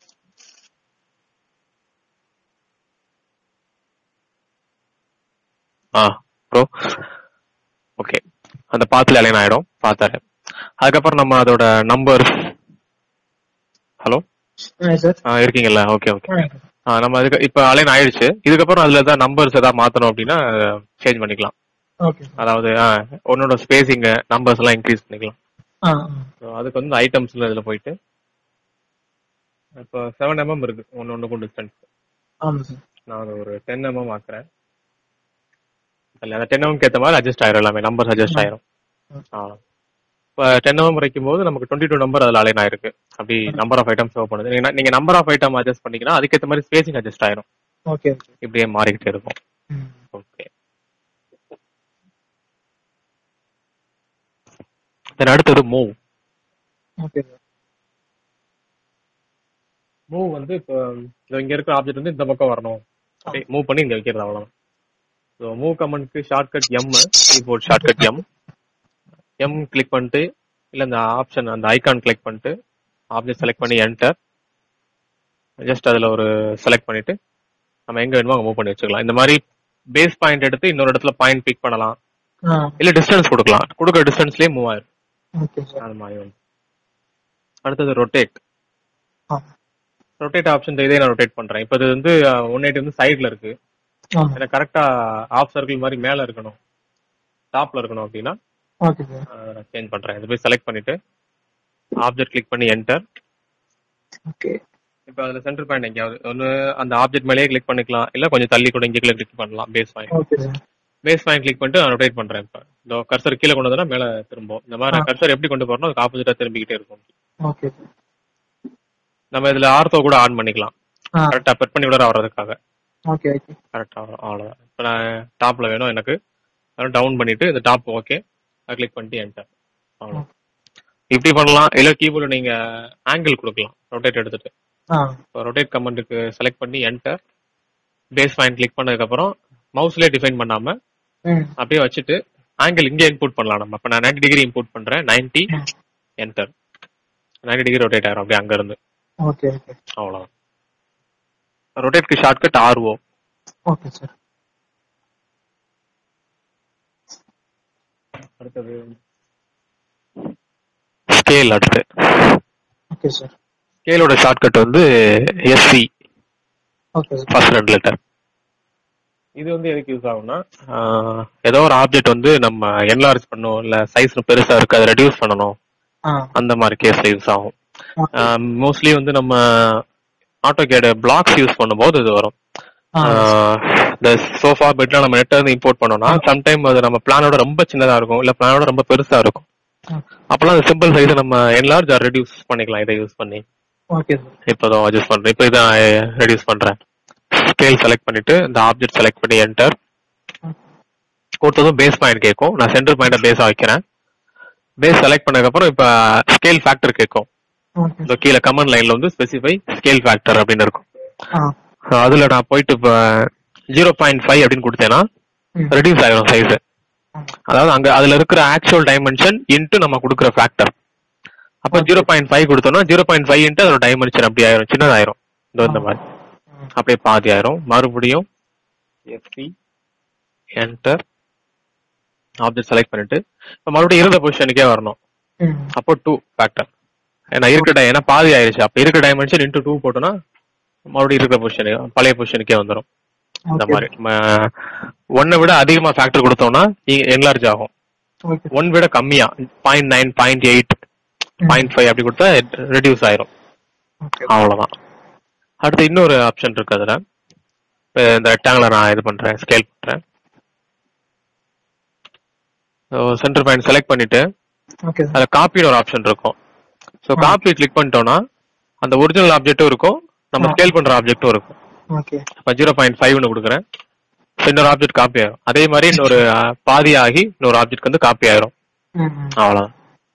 Bro okay, அந்த பாத்துல அலைன் ஆயிடும். பார்த்தாரு. அதுக்கப்புறம் நம்ம அதோட நம்பர். ஹலோ இருக்கீங்கல்ல? Okay okay. நம்ம அதுக்கு இப்ப அலைன் ஆயிடுச்சு. இதுக்கப்புறம் அதுல ஏதாவது நம்பர்ஸ் ஏதாவது மாத்தணும் அப்படின்னா சேஞ்ச் பண்ணிக்கலாம். அதாவது உன்னோட ஸ்பேசிங் நம்பர்ஸ் எல்லாம் இன்க்ரீஸ் பண்ணிக்கலாம். அதுக்கு வந்து ஐட்டம்ஸ்ல இதுல போயிட்டு இப்போ 7 mm இருக்கு ஒன்னொன்னுக்கும் டிஸ்டன்ஸ். நான் அதை ஒரு 10 mm ஆக்குறேன். அந்த 10 mm ஏற்ற மாதிரி அட்ஜஸ்ட் ஆயிரும், எல்லாமே நம்பர்ஸ் அட்ஜஸ்ட் ஆயிரும். இப்போ 10 mm வரைக்கும் போது நமக்கு 22 நம்பர் அதில் அலைன் ஆயிருக்கு. அப்படி நம்பர் ஆஃப் ஐட்டம்ஸ் ஷோ பண்ணுது. நீங்க நம்பர் ஆஃப் ஐட்டம் அட்ஜஸ்ட் பண்ணிக்கலாம், அதுக்கேற்ற மாதிரி ஸ்பேசிங் அட்ஜஸ்ட் ஆயிரும். ஓகே, இப்படியே மாறிக்கிட்டே இருக்கும். ஓகே, தென் அடுத்தது மூவ். ஓகே, மூவ் வந்து இப்போ இங்க இருக்கிற ஆப்ஜெக்ட் வந்து இந்த பக்கம் வரணும், மூவ் பண்ணி இங்க வைக்கிறது, அவ்வளவுதான். ஸோ மூவ் கமெண்ட்க்கு shortcut M, keyboard shortcut M click பண்ணிட்டு, இல்லை இந்த ஆப்ஷன் அந்த ஐகான் கிளிக் பண்ணிட்டு ஆப்ஜெக்ட் செலக்ட் பண்ணி என்டர், ஜஸ்ட் அதில் ஒரு செலக்ட் பண்ணிட்டு நம்ம எங்க வேணுமோ அங்கே மூவ் பண்ணி வச்சுக்கலாம். இந்த மாதிரி பேஸ் பாயிண்ட் எடுத்து இன்னொரு இடத்துல பாயிண்ட் பிக் பண்ணலாம், இல்லை டிஸ்டன்ஸ் கொடுக்கலாம். கொடுக்குற டிஸ்டன்ஸ்லேயே மூவ் ஆயிரும். அது மாதிரி வந்து அடுத்தது ரொட்டேட். ரொட்டேட் ஆப்ஷன் இதே நான் ரொட்டேட் பண்றேன். இப்போ இது வந்து 180 வந்து சைட்ல இருக்கு, எனக்கு கரெக்டா ஆஃப் சர்க்கிள் மாதிரி மேல இருக்கணும், டாப்ல இருக்கணும் அப்படின்னா நான் சேஞ்ச் பண்றேன். இது போய் செலக்ட் பண்ணிட்டு ஆப்ஜெக்ட் கிளிக் பண்ணி என்டர். இப்போ அதுல சென்டர் பாயிண்ட் எங்கேயாவது ஒன்று அந்த ஆப்ஜெக்ட் மேலேயே கிளிக் பண்ணிக்கலாம், இல்ல கொஞ்சம் தள்ளி கூட இங்கே கிளிக் பண்ணலாம். பேஸ் பாயிண்ட் கிளிக் பண்ணிட்டு நான் ரொட்டேட் பண்றேன். இப்போ இந்த கர்சர் கீழே கொண்டு வந்தா மேல திரும்பும். இந்த மாதிரி கர்சர் எப்படி கொண்டு போறோம் அதுக்கு ஆப்போசிட்டா திரும்பிக்கிட்டே இருக்கும். நம்ம இதுல ஆர்த்தோ கூட ஆன் பண்ணிக்கலாம், கரெக்டா பெட் பண்ணி விட வர்றதுக்காக. கரெக்டா அவ்வளவுதான். இப்போ நான் டாப்ல வேணும் எனக்கு, டவுன் பண்ணிட்டு இந்த டாப் ஓகே அதை கிளிக் பண்ணிட்டு என்டர். அவ்வளோ இப்படி பண்ணலாம். இல்ல கீபோர்டு நீங்க ஆங்கிள் கொடுக்கலாம், ரொட்டேட் எடுத்துட்டு. ரொட்டேட் கமெண்ட்டுக்கு செலக்ட் பண்ணி என்டர், பேஸ் பாயிண்ட் கிளிக் பண்ணதுக்கு அப்புறம் மவுஸ்லயே டிஃபைன் பண்ணாம அப்படியே வச்சுட்டு ஆங்கிள் இங்கே இன்புட் பண்ணலாம். நம்ம இப்போ நான் 90 டிகிரி இன்புட் பண்றேன், 90 என்டர், 90 டிகிரி ரொட்டேட் ஆயிரும் அப்படியே அங்க இருந்து. அவ்வளவுதான். ரொட்டேட்க்கு ஷார்ட்கட் ஆர்ஓ. Okay sir. அடுத்தது ஸ்கேல். அடுத்து ஓகே சார். ஸ்கேலோட ஷார்ட்கட் வந்து எஸ்சி, ஃபர்ஸ்ட் 2 லெட்டர். இது வந்து எதுக்கு யூஸ் ஆகும்னா, ஏதோ ஒரு ஆப்ஜெக்ட் வந்து நம்ம என்லார்ஜ் பண்ணணும், இல்ல சைஸ் பெருசா இருக்கு அதை ரெடியூஸ் பண்ணணும், அந்த மாதிரி கேஸ்ல யூஸ் ஆகும். மோஸ்ட்லி வந்து நம்ம ஆட்டோகேட் பிளாக்ஸ் யூஸ் பண்ணும்போது இது வரும். இந்த சோஃபா பெட்ல நம்ம நெட்ல இருந்து இம்போர்ட் பண்ணோம்னா சம்டைம் அது நம்ம பிளானோட ரொம்ப சின்னதா இருக்கும், இல்ல பிளானோட ரொம்ப பெருசா இருக்கும். அப்பெல்லாம் அந்த சிம்பிள் சைஸை நம்ம என்லார்ஜ் ஆர் ரெடியூஸ் பண்ணிக்கலாம் இதை யூஸ் பண்ணி. இப்போதான் அட்ஜஸ்ட் பண்றேன். இப்போ இதான் ரெடியூஸ் பண்றேன். ஸ்கேல் செலக்ட் பண்ணிட்டு இந்த ஆப்ஜெக்ட் செலக்ட் பண்ணி என்டர் கொடுத்ததும் பேஸ் பாயிண்ட் கேட்கும். நான் சென்டர் பாயிண்ட பேஸா வைக்கிறேன். பேஸ் செலக்ட் பண்ணதுக்கு அப்புறம் இப்ப ஸ்கேல் ஃபேக்டர் கேட்கும். இந்த கீழே கமெண்ட் லைன்ல வந்து ஸ்பெசிஃபை ஸ்கேல் ஃபேக்டர் அப்படின்னு இருக்கும். அதுல நான் போயிட்டு இப்ப 0.5 அப்படின்னு கொடுத்தேன்னா ரெடியூஸ் ஆயிரும் சைஸ். அதாவது அங்க அதுல இருக்கிற ஆக்சுவல் டைமென்ஷன் இன்ட்டு நம்ம கொடுக்குற ஃபேக்டர், அப்ப 0.5 கொடுத்தோம்னா 0.5 அதோட டைமென்ஷன் அப்படி ஆயிரும், சின்னதாயிரும். இந்த மாதிரி அப்படியே பாதி ஆயிரும். மறுபடியும் எஃப்சி என்டர் ஆப்ஜெக்ட் செலக்ட் பண்ணிட்டு மறுபடியும் இருந்த பொசிஷனுக்கே வரணும். அப்போ 2 ஃபேக்டர், ஏன்னா பாதி ஆயிருச்சு. அப்ப இருக்கிற டைமென்ஷன் இன்டூ 2 போட்டோம்னா மறுபடியும் இருக்கிற பொசிஷன் பழைய பொசிஷனுக்கே வந்துடும். இந்த மாதிரி 1 விட அதிகமா ஃபேக்டர் கொடுத்தோம்னா என்லார்ஜ் ஆகும். 1 விட கம்மியா 0.9 0.8 0.5 அப்படி கொடுத்தா ரெடியூஸ் ஆயிரும். அவ்வளவுதான். அடுத்து இன்னொரு ஆப்ஷன் இருக்கு. அதுல இந்த ரெக்டாங்குலர் நான் இது பண்றேன், ஸ்கேல் பண்றேன். சென்டர் பாயிண்ட் செலக்ட் பண்ணிட்டு அதுல காப்பின்னு ஒரு ஆப்ஷன் இருக்கும். ஸோ காப்பி கிளிக் பண்ணிட்டோம்னா அந்த ஒரிஜினல் ஆப்ஜெக்டும் இருக்கும், நம்ம ஸ்கேல் பண்ற ஆப்ஜெக்டும் இருக்கும். இப்போ 0.5 கொடுக்குறேன், இன்னொரு ஆப்ஜெக்ட் காப்பி ஆயிரும். அதே மாதிரி இன்னொரு பாதி ஆகி இன்னொரு ஆப்ஜெக்ட் வந்து காப்பி ஆயிரும். அவ்வளவுதான்.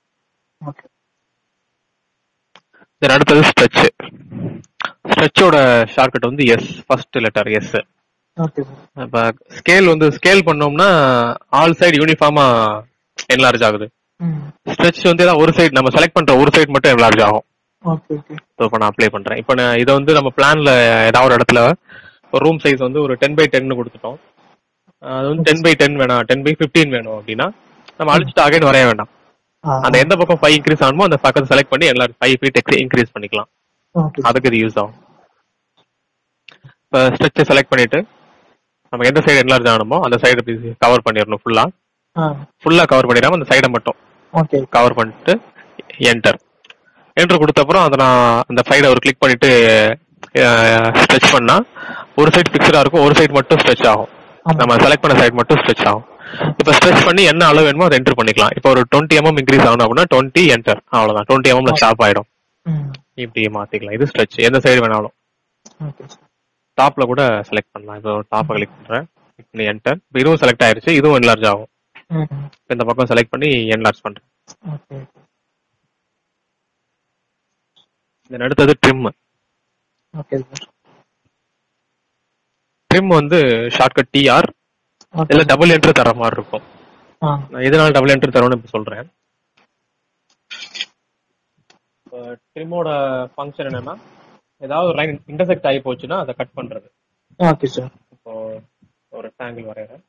தென் அடுத்தது ஸ்ட்ரெச். ஸ்ட்ரெச்சோட ஷார்ட்கட் வந்து எஸ், ஃபர்ஸ்ட் லெட்டர் எஸ். இப்ப ஸ்கேல் பண்ணோம்னா ஆல் சைடு யூனிஃபார்மா என்லார்ஜ் ஆகுது. ஸ்ட்ரெச் வந்து ஒரு சைடு நம்ம செலக்ட் பண்ற ஒரு சைடு மட்டும் என்லார்ஜ் ஆகும். இப்போ நான் அப்ளை பண்றேன். இப்போ இதை வந்து நம்ம பிளான்ல ஏதாவது ஒரு இடத்துல ஒரு ரூம் சைஸ் வந்து ஒரு 10x10 கொடுத்துட்டோம். அது வந்து 10x10 வேணாம், 10x15 வேணும் அப்படின்னா நம்ம அழிச்சிட்டு அகைன் வரைய வேண்டாம். அந்த எந்த பக்கம் 5 இன்க்ரீஸ் ஆகுமோ அந்த பக்கத்தை செலக்ட் பண்ணி எல்லாரும் 5 feet இன்க்ரீஸ் பண்ணிக்கலாம். அதுக்கு இது யூஸ் ஆகும். இப்போ ஸ்ட்ரெச்சை செலக்ட் பண்ணிட்டு நம்ம எந்த சைடு என்லார்ஜ் ஆகணுமோ அந்த சைடு கவர் பண்ணிடணும். ஃபுல்லா கவர் பண்ணிடாம அந்த சைடை மட்டும் கவர் பண்ணிட்டு என்டர் கொடுத்த அப்புறம் அதை நான் அந்த சைடை ஒரு கிளிக் பண்ணிட்டு ஸ்ட்ரெச் பண்ணா ஒரு சைடு பிக்சரா இருக்கும், ஒரு சைடு மட்டும் ஸ்ட்ரெச் ஆகும். நம்ம செலக்ட் பண்ண சைடு மட்டும் ஸ்ட்ரெச் ஆகும். இப்ப ஸ்ட்ரெச் பண்ணி என்ன அளவு வேணுமோ அதை என்டர் பண்ணிக்கலாம். இப்போ ஒரு 20 mm இன்க்ரீஸ் ஆகணும் அப்படின்னா 20 என்டர், அவ்வளவுதான். 20 mm ஸ்டாப் ஆயிடும். இப்படி மாத்திக்கலாம். இது ஸ்ட்ரெச் எந்த சைடு வேணாலும். டாப்ல கூட செலக்ட் பண்ணலாம். இப்போ டாப்பை கிளிக் பண்றேன், என்டர். இதுவும் செலக்ட் ஆயிருச்சு, இதுவும் என்லார்ஜ் ஆகும். இந்த பக்கம் செலக்ட் பண்ணி என்லார்ஜ் பண்றேன். இந்த அடுத்தது ட்ரிம். ட்ரிம் வந்து ஷார்ட்கட் TR இல்ல டபுள் என்டர் தர மாதிரி இருக்கும். நான் எதனால டபுள் என்டர் தரணும்னு இப்ப சொல்றேன். ட்ரிமோட ஃபங்க்ஷன் என்னன்னா ஏதாவது ஒரு லைன் இன்டர்செக்ட் ஆகி போச்சுன்னா அதை கட் பண்றது. Okay sir. இப்போ ஒரு ரெக்டாங்கிள் வரையறேன்.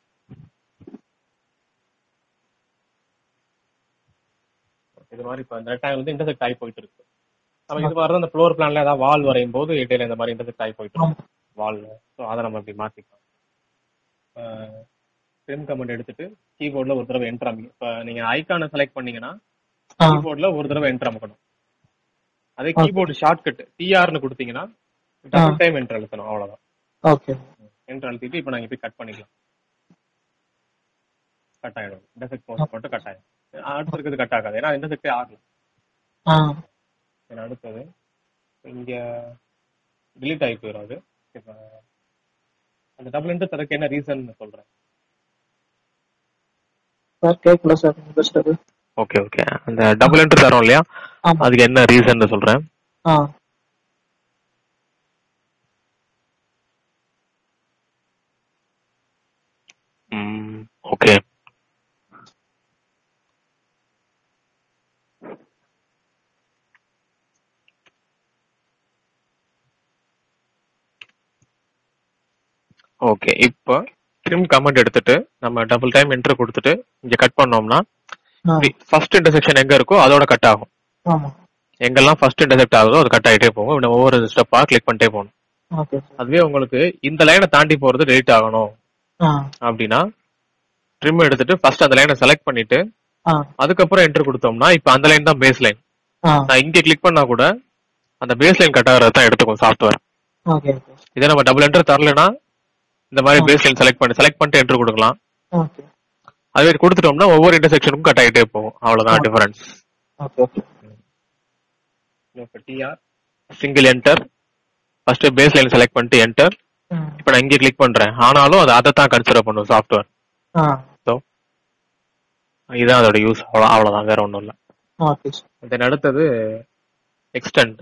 இது மாதிரி இப்போ இந்த ரெக்டாங்கிள் வந்து இன்டர்செக்ட் ஆகி போயிட்டு இருக்கு. நம்ம இது மாதிரி அந்த ஃப்ளோர் பிளான்ல ஏதாவது வால் வரையும் போது இடையில இந்த மாதிரி இன்டர்செக்ட் ஆகி போயிட்டு இருக்கும் வால்ல. ஸோ அதை நம்ம இப்படி மாத்திக்கலாம். ட்ரிம் கமெண்ட் எடுத்துட்டு கீபோர்ட்ல ஒரு தடவை என்டர் அமைக்கும். இப்போ நீங்க ஐகானை செலக்ட் பண்ணீங்கன்னா கீபோர்ட்ல ஒரு தடவை என்டர் அமைக்கணும். அதே கீபோர்டு ஷார்ட்கட் TRன்னு கொடுத்தீங்கன்னா டபுள் டைம் என்டர் அழுத்தணும். அவ்வளவுதான். ஓகே. என்டர் அழுத்திட்டு இப்போ நாங்க போய் கட் பண்ணிக்கலாம். கட் ஆயிடும். இன்டர்செக்ட் போஸ்ட் மட்டும் கட் ஆயிடும். அடுத்து இருக்கிறது கட் ஆகாது, ஏன்னா இன்டர்செக்டே ஆகல. அடுத்தது இங்க டிலீட் ஆகி போயிடும். அது இப்போ அந்த டபுள் என்டர் தரக்கு என்ன ரீசன் சொல்றேன். கேட்கல சார். Okay okay. அந்த டபுள் என்டர் தரோம் இல்லையா, அதுக்கு என்ன ரீசன் சொல்றேன். ஓகே. ஓகே. இப்போ ட்ரிம் கமெண்ட் எடுத்துட்டு நம்ம டபுள் டைம் என்டர் கொடுத்துட்டு இங்க கட் பண்ணோம்னா ஃபர்ஸ்ட் இன்டர்செக்ஷன் எங்க இருக்கோ அதோட கட் ஆகும். எங்கெல்லாம் ஃபர்ஸ்ட் இன்டர்செக்ட் ஆகுதோ அது கட் ஆகிட்டே போகும். நம்ம ஒவ்வொரு ஸ்டெப்பா கிளிக் பண்ணிட்டே போகணும். அதுவே உங்களுக்கு இந்த லைனை தாண்டி போறது டெலிட் ஆகணும் அப்படின்னா ட்ரிம் எடுத்துட்டு ஃபர்ஸ்ட் அந்த லைனை செலக்ட் பண்ணிட்டு அதுக்கப்புறம் என்டர் கொடுத்தோம்னா இப்ப அந்த லைன் தான் பேஸ் லைன். நான் இங்க கிளிக் பண்ணா கூட அந்த பேஸ் லைன் கட் ஆகிறது தான் எடுத்துக்கும் சாஃப்ட்வேர். இதே நம்ம டபுள் என்டர் தரலன்னா இந்த மாதிரி பேஸ் லைன் செலக்ட் பண்ணிட்டு என்டர் கொடுக்கலாம். அதுவே கொடுத்துட்டோம்னா ஒவ்வொரு இன்டர்செக்ஷனுக்கும் கட் ஆகிட்டே போகும். அவ்வளவுதான் difference. TR single enter, first base line select பண்ணிட்டு என்டர். இப்ப நான் இங்கே கிளிக் பண்றேன், ஆனாலும் அது அதை தான் கன்சிடர் பண்ணும் சாஃப்ட்வேர். ஸோ இதுதான் அதோட யூஸ். அவ்வளவுதான், வேற ஒன்றும் இல்லை. தென் அடுத்தது எக்ஸ்டெண்ட்.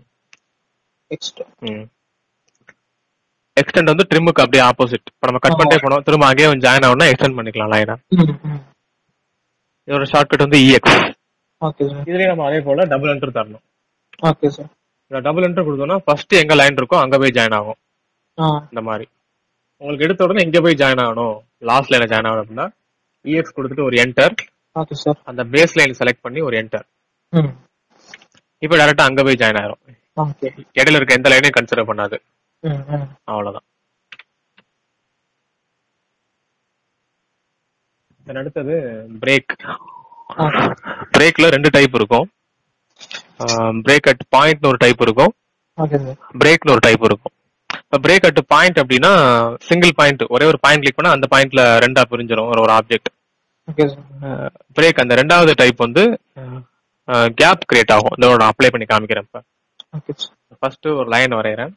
எக்ஸ்டெண்ட் வந்து ட்ரிம்முக்கு அப்படியே ஆப்போசிட். இப்போ நம்ம கட் பண்ணிட்டே போனோம், திரும்ப அங்கேயே ஜாயின் ஆகணும்னா எக்ஸ்டெண்ட் பண்ணிக்கலாம் லைனா. இதோட ஷார்ட்கட் வந்து EX. Okay sir. இதுலயே நம்ம அதே போல டபுள் என்டர் தரணும். Okay sir. டபுள் என்டர் கொடுத்தோம்னா ஃபர்ஸ்ட் எங்க லைன் இருக்கோ அங்க போய் ஜாயின் ஆகும். இந்த மாதிரி உங்களுக்கு எடுத்த உடனே எங்க போய் ஜாயின் ஆகணும், லாஸ்ட் லைன்ல ஜாயின் ஆகணும் அப்படின்னா EX கொடுத்துட்டு ஒரு என்டர். Okay sir. அந்த பேஸ் லைன் செலக்ட் பண்ணி ஒரு என்டர். ம். இப்போ டைரக்டா அங்க போய் ஜாயின் ஆயிரும். ஓகே. இடையில இருக்க எந்த லைனையும் கன்சிடர் பண்ணாது. ம். ம். அவ்வளவுதான். அடுத்தது பிரேக். பிரேக்ல 2 டைப் இருக்கும். பிரேக் அட் பாயிண்ட்னு ஒரு டைப் இருக்கும், ஓகே சார். பிரேக்னு ஒரு டைப் இருக்கும். இப்போ பிரேக் அட் பாயிண்ட் அப்படின்னா சிங்கிள் பாயிண்ட், ஒரே ஒரு பாயிண்ட் கிளிக் பண்ணா அந்த பாயிண்ட்ல ரெண்டா பிரிஞ்சிரும் ஒரு ஆப்ஜெக்ட். Okay sir. பிரேக் அந்த ரெண்டாவது டைப் வந்து கேப் கிரியேட் ஆகும். இதோட நான் அப்ளை பண்ணி காமிக்கிறேன். இப்போ ஓகே சார். ஃபர்ஸ்ட் ஒரு லைன் வரைகிறேன்.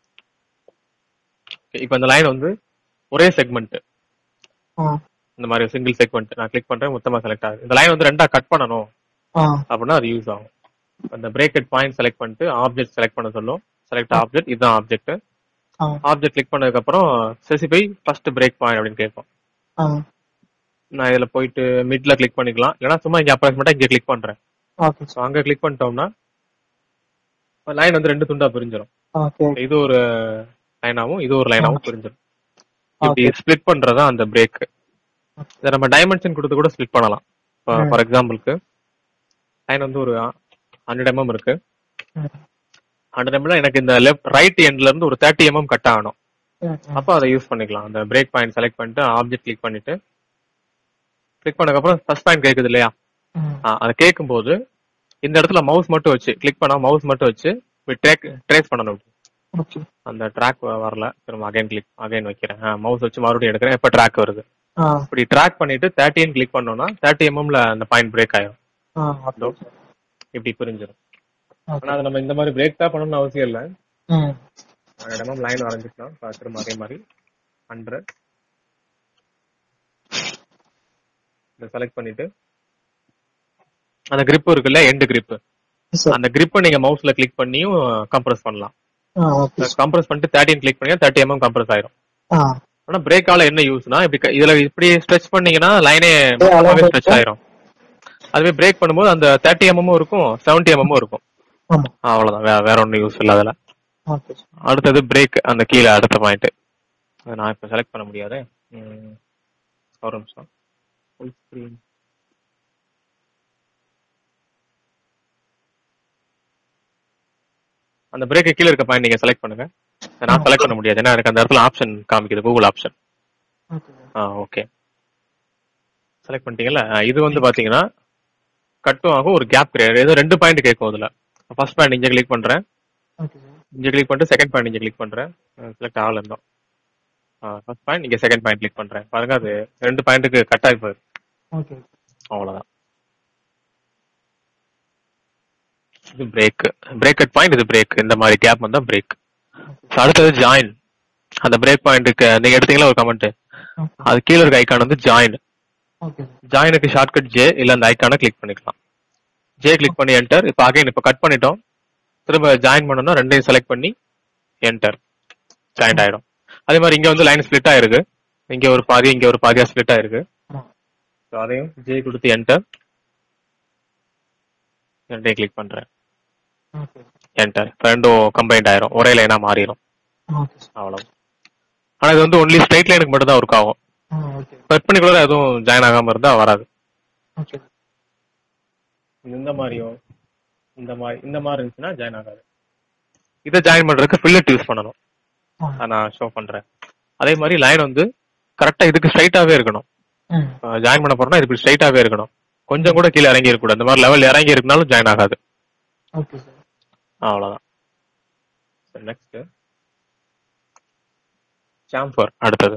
இப்போ இந்த லைன் வந்து ஒரே செக்மெண்ட், இந்த மாதிரி சிங்கிள் செக்மெண்ட் நான் கிளிக் பண்றேன், மொத்தமா செலக்ட் ஆகுது. இந்த லைன் வந்து ரெண்டா கட் பண்ணணும் அப்படின்னா அது யூஸ் ஆகும். அந்த பிரேக் அட் பாயிண்ட் செலக்ட் பண்ணிட்டு ஆப்ஜெக்ட் செலக்ட் பண்ண சொல்லும். செலக்ட் ஆப்ஜெக்ட், இதுதான் ஆப்ஜெக்ட். ஆப்ஜெக்ட் கிளிக் பண்ணதுக்கு அப்புறம் ஸ்பெசிஃபை ஃபர்ஸ்ட் பிரேக் பாயிண்ட் அப்படின்னு கேட்கும். நான் இதுல போயிட்டு மிட்ல கிளிக் பண்ணிக்கலாம், இல்லைன்னா சும்மா இங்க அப்ராக்சிமேட்டா இங்க கிளிக் பண்றேன். ஸோ அங்க கிளிக் பண்ணிட்டோம்னா லைன் வந்து 2 துண்டா பிரிஞ்சிடும். இது ஒரு லைனாவும் இது ஒரு லைனாவும் பிரிஞ்சிடும். இப்படி ஸ்பிளிட் பண்றதா அந்த பிரேக். இதை நம்ம டைமென்ஷன் கொடுத்து கூட ஸ்பிளிட் பண்ணலாம். ஃபார் எக்ஸாம்பிளுக்கு லைன் வந்து ஒரு 100 mm இருக்கு. 100 mm எனக்கு இந்த ரைட் எண்ட்ல இருந்து ஒரு 30 mm கட் ஆகணும். அப்போ அதை யூஸ் பண்ணிக்கலாம். அந்த பிரேக் பாயிண்ட் செலக்ட் பண்ணிட்டு ஆப்ஜெக்ட் கிளிக் பண்ணிட்டு கிளிக் பண்ணதுக்கப்புறம் ஃபர்ஸ்ட் பாயிண்ட் கேட்குது இல்லையா, அதை கேட்கும் போது இந்த இடத்துல மவுஸ் மட்டும் வச்சு கிளிக் பண்ணா மவுஸ் மட்டும் வச்சு ட்ரேஸ் பண்ணணும். அந்த ட்ராக் வரல, திரும்ப அகைன் வைக்கிறேன். மவுஸ் வச்சு மறுபடியும் எடுக்கிறேன். எப்ப ட்ராக் வருது இப்படி ட்ராக் பண்ணிட்டு 30 கிளிக் பண்ணோம்னா 30 mm அந்த பாயிண்ட் பிரேக் ஆயிரும். இப்படி புரிஞ்சிடும். ஆனா அது நம்ம இந்த மாதிரி பிரேக் தான் பண்ணணும்னு அவசியம் இல்லை. இடமும் லைன் வரைஞ்சிக்கலாம். திரும்ப அதே மாதிரி 100 செலக்ட் பண்ணிட்டு அந்த கிரிப் இருக்குல்ல, எண்ட் கிரிப், அந்த கிரிப்பை நீங்க மவுஸ்ல கிளிக் பண்ணியும் கம்ப்ரஸ் பண்ணலாம். கம்ப்ரஸ் பண்ணிட்டு 30 கிளிக் பண்ணீங்க 30 mm கம்ப்ரஸ் ஆயிரும். ஆனா பிரேக்கால என்ன யூஸ்னா, இதுல இப்படி ஸ்ட்ரெச் பண்ணீங்கன்னா லைனே ஸ்ட்ரெச் ஆயிரும். அதுவே பிரேக் பண்ணும்போது அந்த 30 mm இருக்கும் 70 mm இருக்கும். அவ்வளவுதான், வேற ஒன்னும் யூஸ் இல்ல அதுல. அடுத்தது பிரேக், அந்த கீழே அடுத்த பாயிண்ட் நான் இப்ப செலக்ட் பண்ண முடியாது. ஒரு நிமிஷம். Full screen. அந்த பிரேக் கீழே இருக்க பாயிண்ட் நீங்க செலக்ட் பண்ணுங்க. நான் செலக்ட் பண்ண முடியாது, ஏன்னா எனக்கு அந்த இடத்துல ஆப்ஷன் காமிக்குது, கூகுள் ஆப்ஷன். ஓகே, செலக்ட் பண்ணிட்டீங்கல்ல. இது வந்து பாத்தீங்கன்னா கட்டும் ஆகும், ஒரு கேப் கிரியேட். ஏதோ 2 பாயிண்ட் கேட்கும். அதுல ஃபர்ஸ்ட் பாயிண்ட் இங்க கிளிக் பண்றேன், இங்க கிளிக் பண்ணிட்டு செகண்ட் பாயிண்ட் இங்க கிளிக் பண்றேன். செலக்ட் ஆகல இருந்தோம். ஃபர்ஸ்ட் பாயிண்ட் இங்க செகண்ட் பாயிண்ட் கிளிக் பண்றேன். பாருங்க அது 2 பாயிண்ட்டுக்கு கட் ஆகி போயிரு. அவ்வளவுதான். இது பிரேக், பிரேக் அட் பாயிண்ட், இது பிரேக். இந்த மாதிரி கேப் வந்தா பிரேக். அடுத்தது ஜாயின். அந்த பிரேக் பாயிண்ட்டுக்கு நீங்க எடுத்தீங்களா ஒரு கமெண்ட், அது கீழே இருக்க ஐக்கான் வந்து ஜாயின். ஜாயினுக்கு ஷார்ட்கட் ஜே, இல்ல அந்த ஐக்கானை கிளிக் பண்ணிக்கலாம். ஜே கிளிக் பண்ணி என்டர். இப்போ அகைன் இப்போ கட் பண்ணிட்டோம், திரும்ப ஜாயின் பண்ணணும். ரெண்டையும் செலக்ட் பண்ணி என்டர், ஜாயின் ஆயிடும். அதே மாதிரி இங்க வந்து லைன் ஸ்பிளிட் ஆயிருக்கு, இங்க ஒரு பாதி இங்க ஒரு பாதியா ஸ்பிளிட் ஆயிருக்கு. அதையும் ஜே கொடுத்து என்டர், ரெண்டையும் கிளிக் பண்றேன், என்டர். ரெண்டும் கம்பைன்ட் ஆயிரும், ஒரே லைனா மாறிடும். அவ்வளவு. ஆனா இது வந்து ஒன்லி ஸ்ட்ரைட் லைனுக்கு மட்டும் தான் ஒர்க் ஆகும். கட் பண்ணி கூட எதுவும் ஜாயின் ஆகாம இருந்தா வராது. இந்த மாதிரியும் இந்த மாதிரி இருந்துச்சுன்னா ஜாயின் ஆகாது. இதை ஜாயின் பண்றதுக்கு ஃபில்லட் யூஸ் பண்ணணும், நான் ஷோ பண்றேன். அதே மாதிரி லைன் வந்து கரெக்டா இதுக்கு ஸ்ட்ரைட்டாவே இருக்கணும். ஜாயின் பண்ண போறோம்னா இதுக்கு ஸ்ட்ரைட்டாவே இருக்கணும், கொஞ்சம் கூட கீழே இறங்கி இருக்க கூடாது. இந்த மாதிரி லெவல் இறங்கி இருக்குனாலும் ஜாயின் ஆகாது. அவ்வளவுதான். Next chamfer. அடுத்தது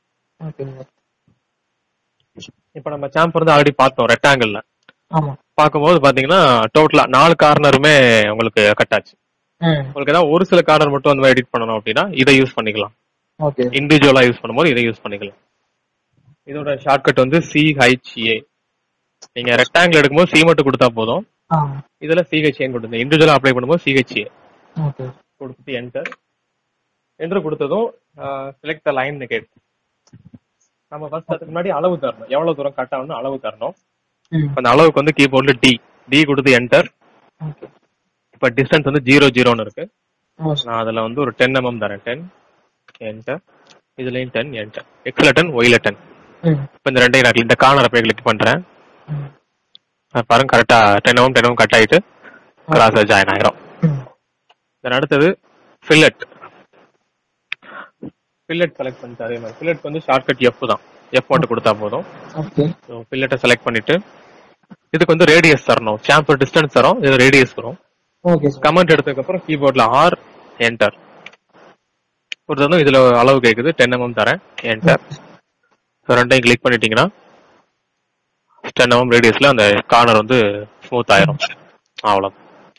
இப்ப நம்ம சாம்பர் வந்து ஆல்ரெடி பார்த்தோம் ரெக்டாங்கிள்ல. பார்க்கும்போது பாத்தீங்கன்னா டோட்டலா 4 கார்னருமே உங்களுக்கு கட் ஆச்சு. உங்களுக்கு ஏதாவது ஒரு சில கார்னர் மட்டும் அந்த மாதிரி எடிட் பண்ணணும் அப்படின்னா இதை யூஸ் பண்ணிக்கலாம். இண்டிவிஜுவலா யூஸ் பண்ணும்போது இதை யூஸ் பண்ணிக்கலாம். இதோட ஷார்ட்கட் வந்து CHA. நீங்க ரெக்டாங்கிள் எடுக்கும்போது C மட்டும் கொடுத்தா போதும். இதுல CHA கொடுத்து இண்டிவிஜுவலா அப்ளை பண்ணும்போது CHA கொடுத்துட்டு என்டர் கொடுத்ததும் செலக்ட் த லைன் கேட்டு நம்ம ஃபர்ஸ்ட் அதுக்கு முன்னாடி அளவு தரணும், எவ்வளவு தூரம் கட் ஆகணும் அளவு தரணும். அந்த அளவுக்கு வந்து கீபோர்ட்ல டி கொடுத்து என்டர். ஓகே. இப்போ டிஸ்டன்ஸ் வந்து 0 0ன்னு இருக்கு. ஆமா சார். நான் அதுல வந்து ஒரு 10 mm தரேன். 10 என்டர். இதுலயும் 10 என்டர். எக்ஸ்ல 10 ஒய்ல 10. இப்போ இந்த ரெண்டையும் நான் இந்த கார்னர் அப்படியே கிளிக் பண்றேன். பாருங்க கரெக்டா 10 mm 10 mm கட் ஆயிட்டு கிராஸ் ஜாயின் ஆயிரும். தென் அடுத்தது ஃபில்லட். ஃபில்லட் செலக்ட் பண்ணிட்டு அதே மாதிரி ஃபில்லட் வந்து ஷார்ட்கட் எஃப் தான். எஃப் மட்டும் கொடுத்தா போதும். ஓகே. ஸோ ஃபில்லட்டை செலக்ட் பண்ணிட்டு இதுக்கு வந்து ரேடியஸ் தரணும். சாம்பர் டிஸ்டன்ஸ் தரும், இது ரேடியஸ் வரும். Okay sir. கமெண்ட் எடுத்ததுக்கு அப்புறம் கீபோர்ட்ல ஆர் என்டர். ஒரு இதுல அளவு கேக்குது 10 mm தரேன் என்டர். ஸோ ரெண்டையும் கிளிக் பண்ணிட்டீங்கன்னா 10 mm ரேடியஸ்ல அந்த கார்னர் வந்து ஸ்மூத் ஆயிரும். அவ்வளவு.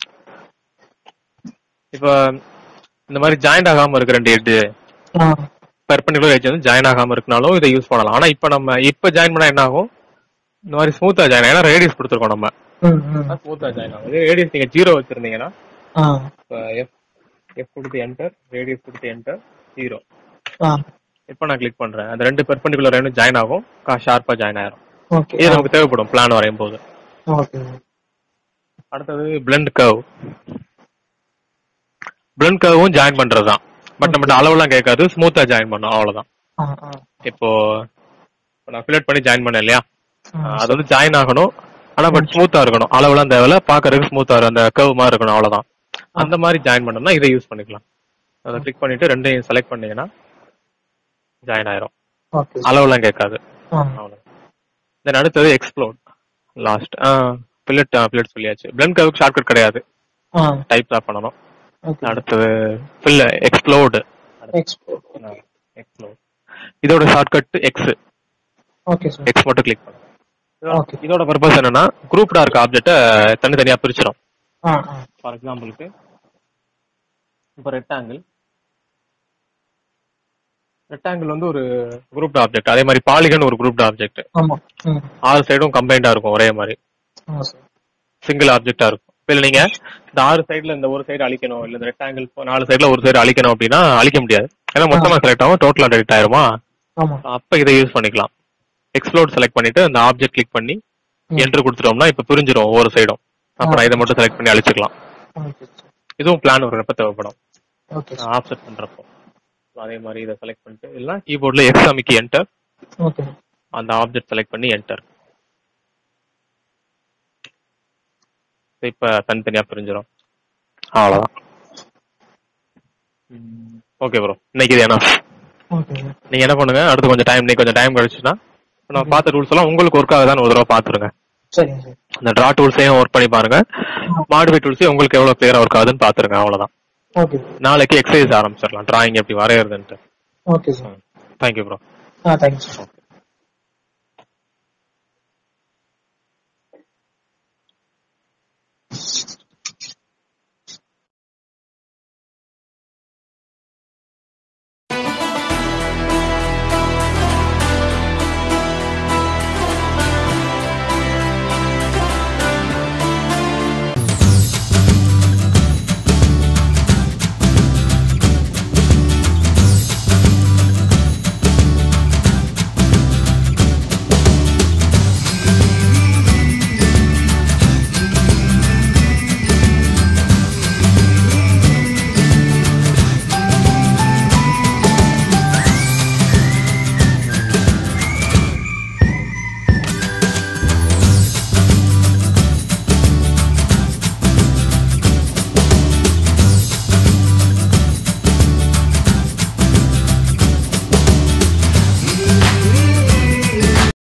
இப்போ இந்த மாதிரி ஜாயிண்ட் ஆகாம இருக்கு ரெண்டு எட்டு பெர்பெண்டிகுலர் எட்ஜ் வந்து ஜாயின் ஆகாம இருக்கனாலும் இதை யூஸ் பண்ணலாம். ஆனா இப்ப நம்ம ஜாயின் பண்ணா என்ன ஆகும், இந்த மாதிரி ஸ்மூத்தா ஜாயின் ஆகும். ஏன்னா ரேடியஸ் கொடுத்துருக்கோம் நம்ம, ஸ்மூத்தா ஜாயின் ஆகும். இதே ரேடியஸ் நீங்க 0 வச்சிருந்தீங்கன்னா எஃப் கொடுத்து என்டர், ரேடியஸ் கொடுத்து என்டர் 0. இப்ப நான் கிளிக் பண்றேன், அந்த ரெண்டு பெர்பெண்டிகுலர் லைனும் ஜாயின் ஆகும், ஷார்ப்பா ஜாயின் ஆயிரும். இது நமக்கு தேவைப்படும் பிளான் வரையும் போது. அடுத்தது பிளெண்ட் கர்வ். பிளெண்ட் கர்வும் ஜாயின் பண்றதுதான். பட் நம்ம அளவுலாம் கேட்காது, ஸ்மூத்தா ஜாயின் பண்ணும், அவ்வளவுதான். இப்போ நான் ஃபில்லட் பண்ணி ஜாயின் பண்ணேன் இல்லையா, அது வந்து ஜாயின் ஆகணும். ஆனா பட் ஸ்மூத்தா இருக்கணும், அளவுலாம் தேவையில்ல, பாக்குறதுக்கு ஸ்மூத்தா இருக்கும், அந்த கர்வ் மாதிரி இருக்கணும், அவ்வளவுதான். அந்த மாதிரி ஜாயின் பண்ணோம்னா இதை யூஸ் பண்ணிக்கலாம். அதை கிளிக் பண்ணிட்டு ரெண்டையும் செலக்ட் பண்ணீங்கன்னா ஜாயின் ஆயிரும், அளவுலாம் கேட்காது, அவ்வளவு. தென் அடுத்தது எக்ஸ்ப்ளோட் லாஸ்ட். ஃபில்லட் சொல்லியாச்சு. பிளெண்ட் கர்வுக்கு ஷார்ட்கட் கிடையாது, டைப் தான் பண்ணணும். அடுத்தது எக்ஸ்ப்ளோட். இதோட ஷார்ட்கட் எக்ஸ். எக்ஸ் மட்டும் கிளிக் பண்ணுங்க. இதோட பர்பஸ் என்னன்னா குரூப்டா இருக்க ஆப்ஜெக்ட தனித்தனியா பிரிச்சிடும். ஃபார் எக்ஸாம்பிளுக்கு இப்போ ரெக்டாங்கிள் வந்து ஒரு குரூப்ட் ஆப்ஜெக்ட். அதே மாதிரி பாலிகன் ஒரு குரூப்ட் ஆப்ஜெக்ட். 6 சைடும் கம்பைண்டா இருக்கும் ஒரே மாதிரி, சிங்கிள் ஆப்ஜெக்டா இருக்கும். இல்ல நீங்க இந்த 6 சைடுல இந்த ஒரு சைடு அழிக்கணும், இல்ல இந்த ரெக்டாங்கிள் 4 சைடுல ஒரு சைடு அழிக்கணும் அப்படின்னா அழிக்க முடியாது, ஏன்னா மொத்தமா செலக்ட் ஆகும், டோட்டலா டெலிட் ஆயிருமா. அப்ப இதை யூஸ் பண்ணிக்கலாம். எக்ஸ்ப்ளோட் செலக்ட் பண்ணிட்டு அந்த ஆப்ஜெக்ட் கிளிக் பண்ணி என்டர் கொடுத்துட்டோம்னா இப்ப பிரிஞ்சிடும் ஒவ்வொரு சைடும். அப்ப நான் இதை மட்டும் செலக்ட் பண்ணி அழிச்சுக்கலாம். இதுவும் பிளான் வர்றப்ப தேவைப்படும், ஆஃப்செட் பண்றப்போ. அதே மாதிரி இதை செலக்ட் பண்ணிட்டு இல்ல கீபோர்ட்ல எக்ஸ் அமைக்கி என்டர், அந்த ஆப்ஜெக்ட் செலக்ட் பண்ணி என்டர். இப்ப தனித்தனியா பிரிஞ்சிடும், அவ்வளவுதான். ஓகே ப்ரோ, இன்னைக்கு இது என்ன நீங்க என்ன பண்ணுங்க, அடுத்து கொஞ்சம் டைம் கழிச்சுன்னா நம்ம பார்த்த டூல்ஸ் எல்லாம் உங்களுக்கு ஒர்க் ஆகுதான்னு ஒரு தடவை பாத்துருங்க. இந்த டிரா டூல்ஸையும் ஒர்க் பண்ணி பாருங்க, மாடிஃபை டூல்ஸையும் உங்களுக்கு எவ்வளவு கிளியரா ஒர்க் ஆகுதுன்னு பாத்துருங்க, அவ்வளவுதான். நாளைக்கு எக்ஸசைஸ் ஆரம்பிச்சிடலாம், டிராயிங் எப்படி வரையறதுன்ட்டு. Thank you bro.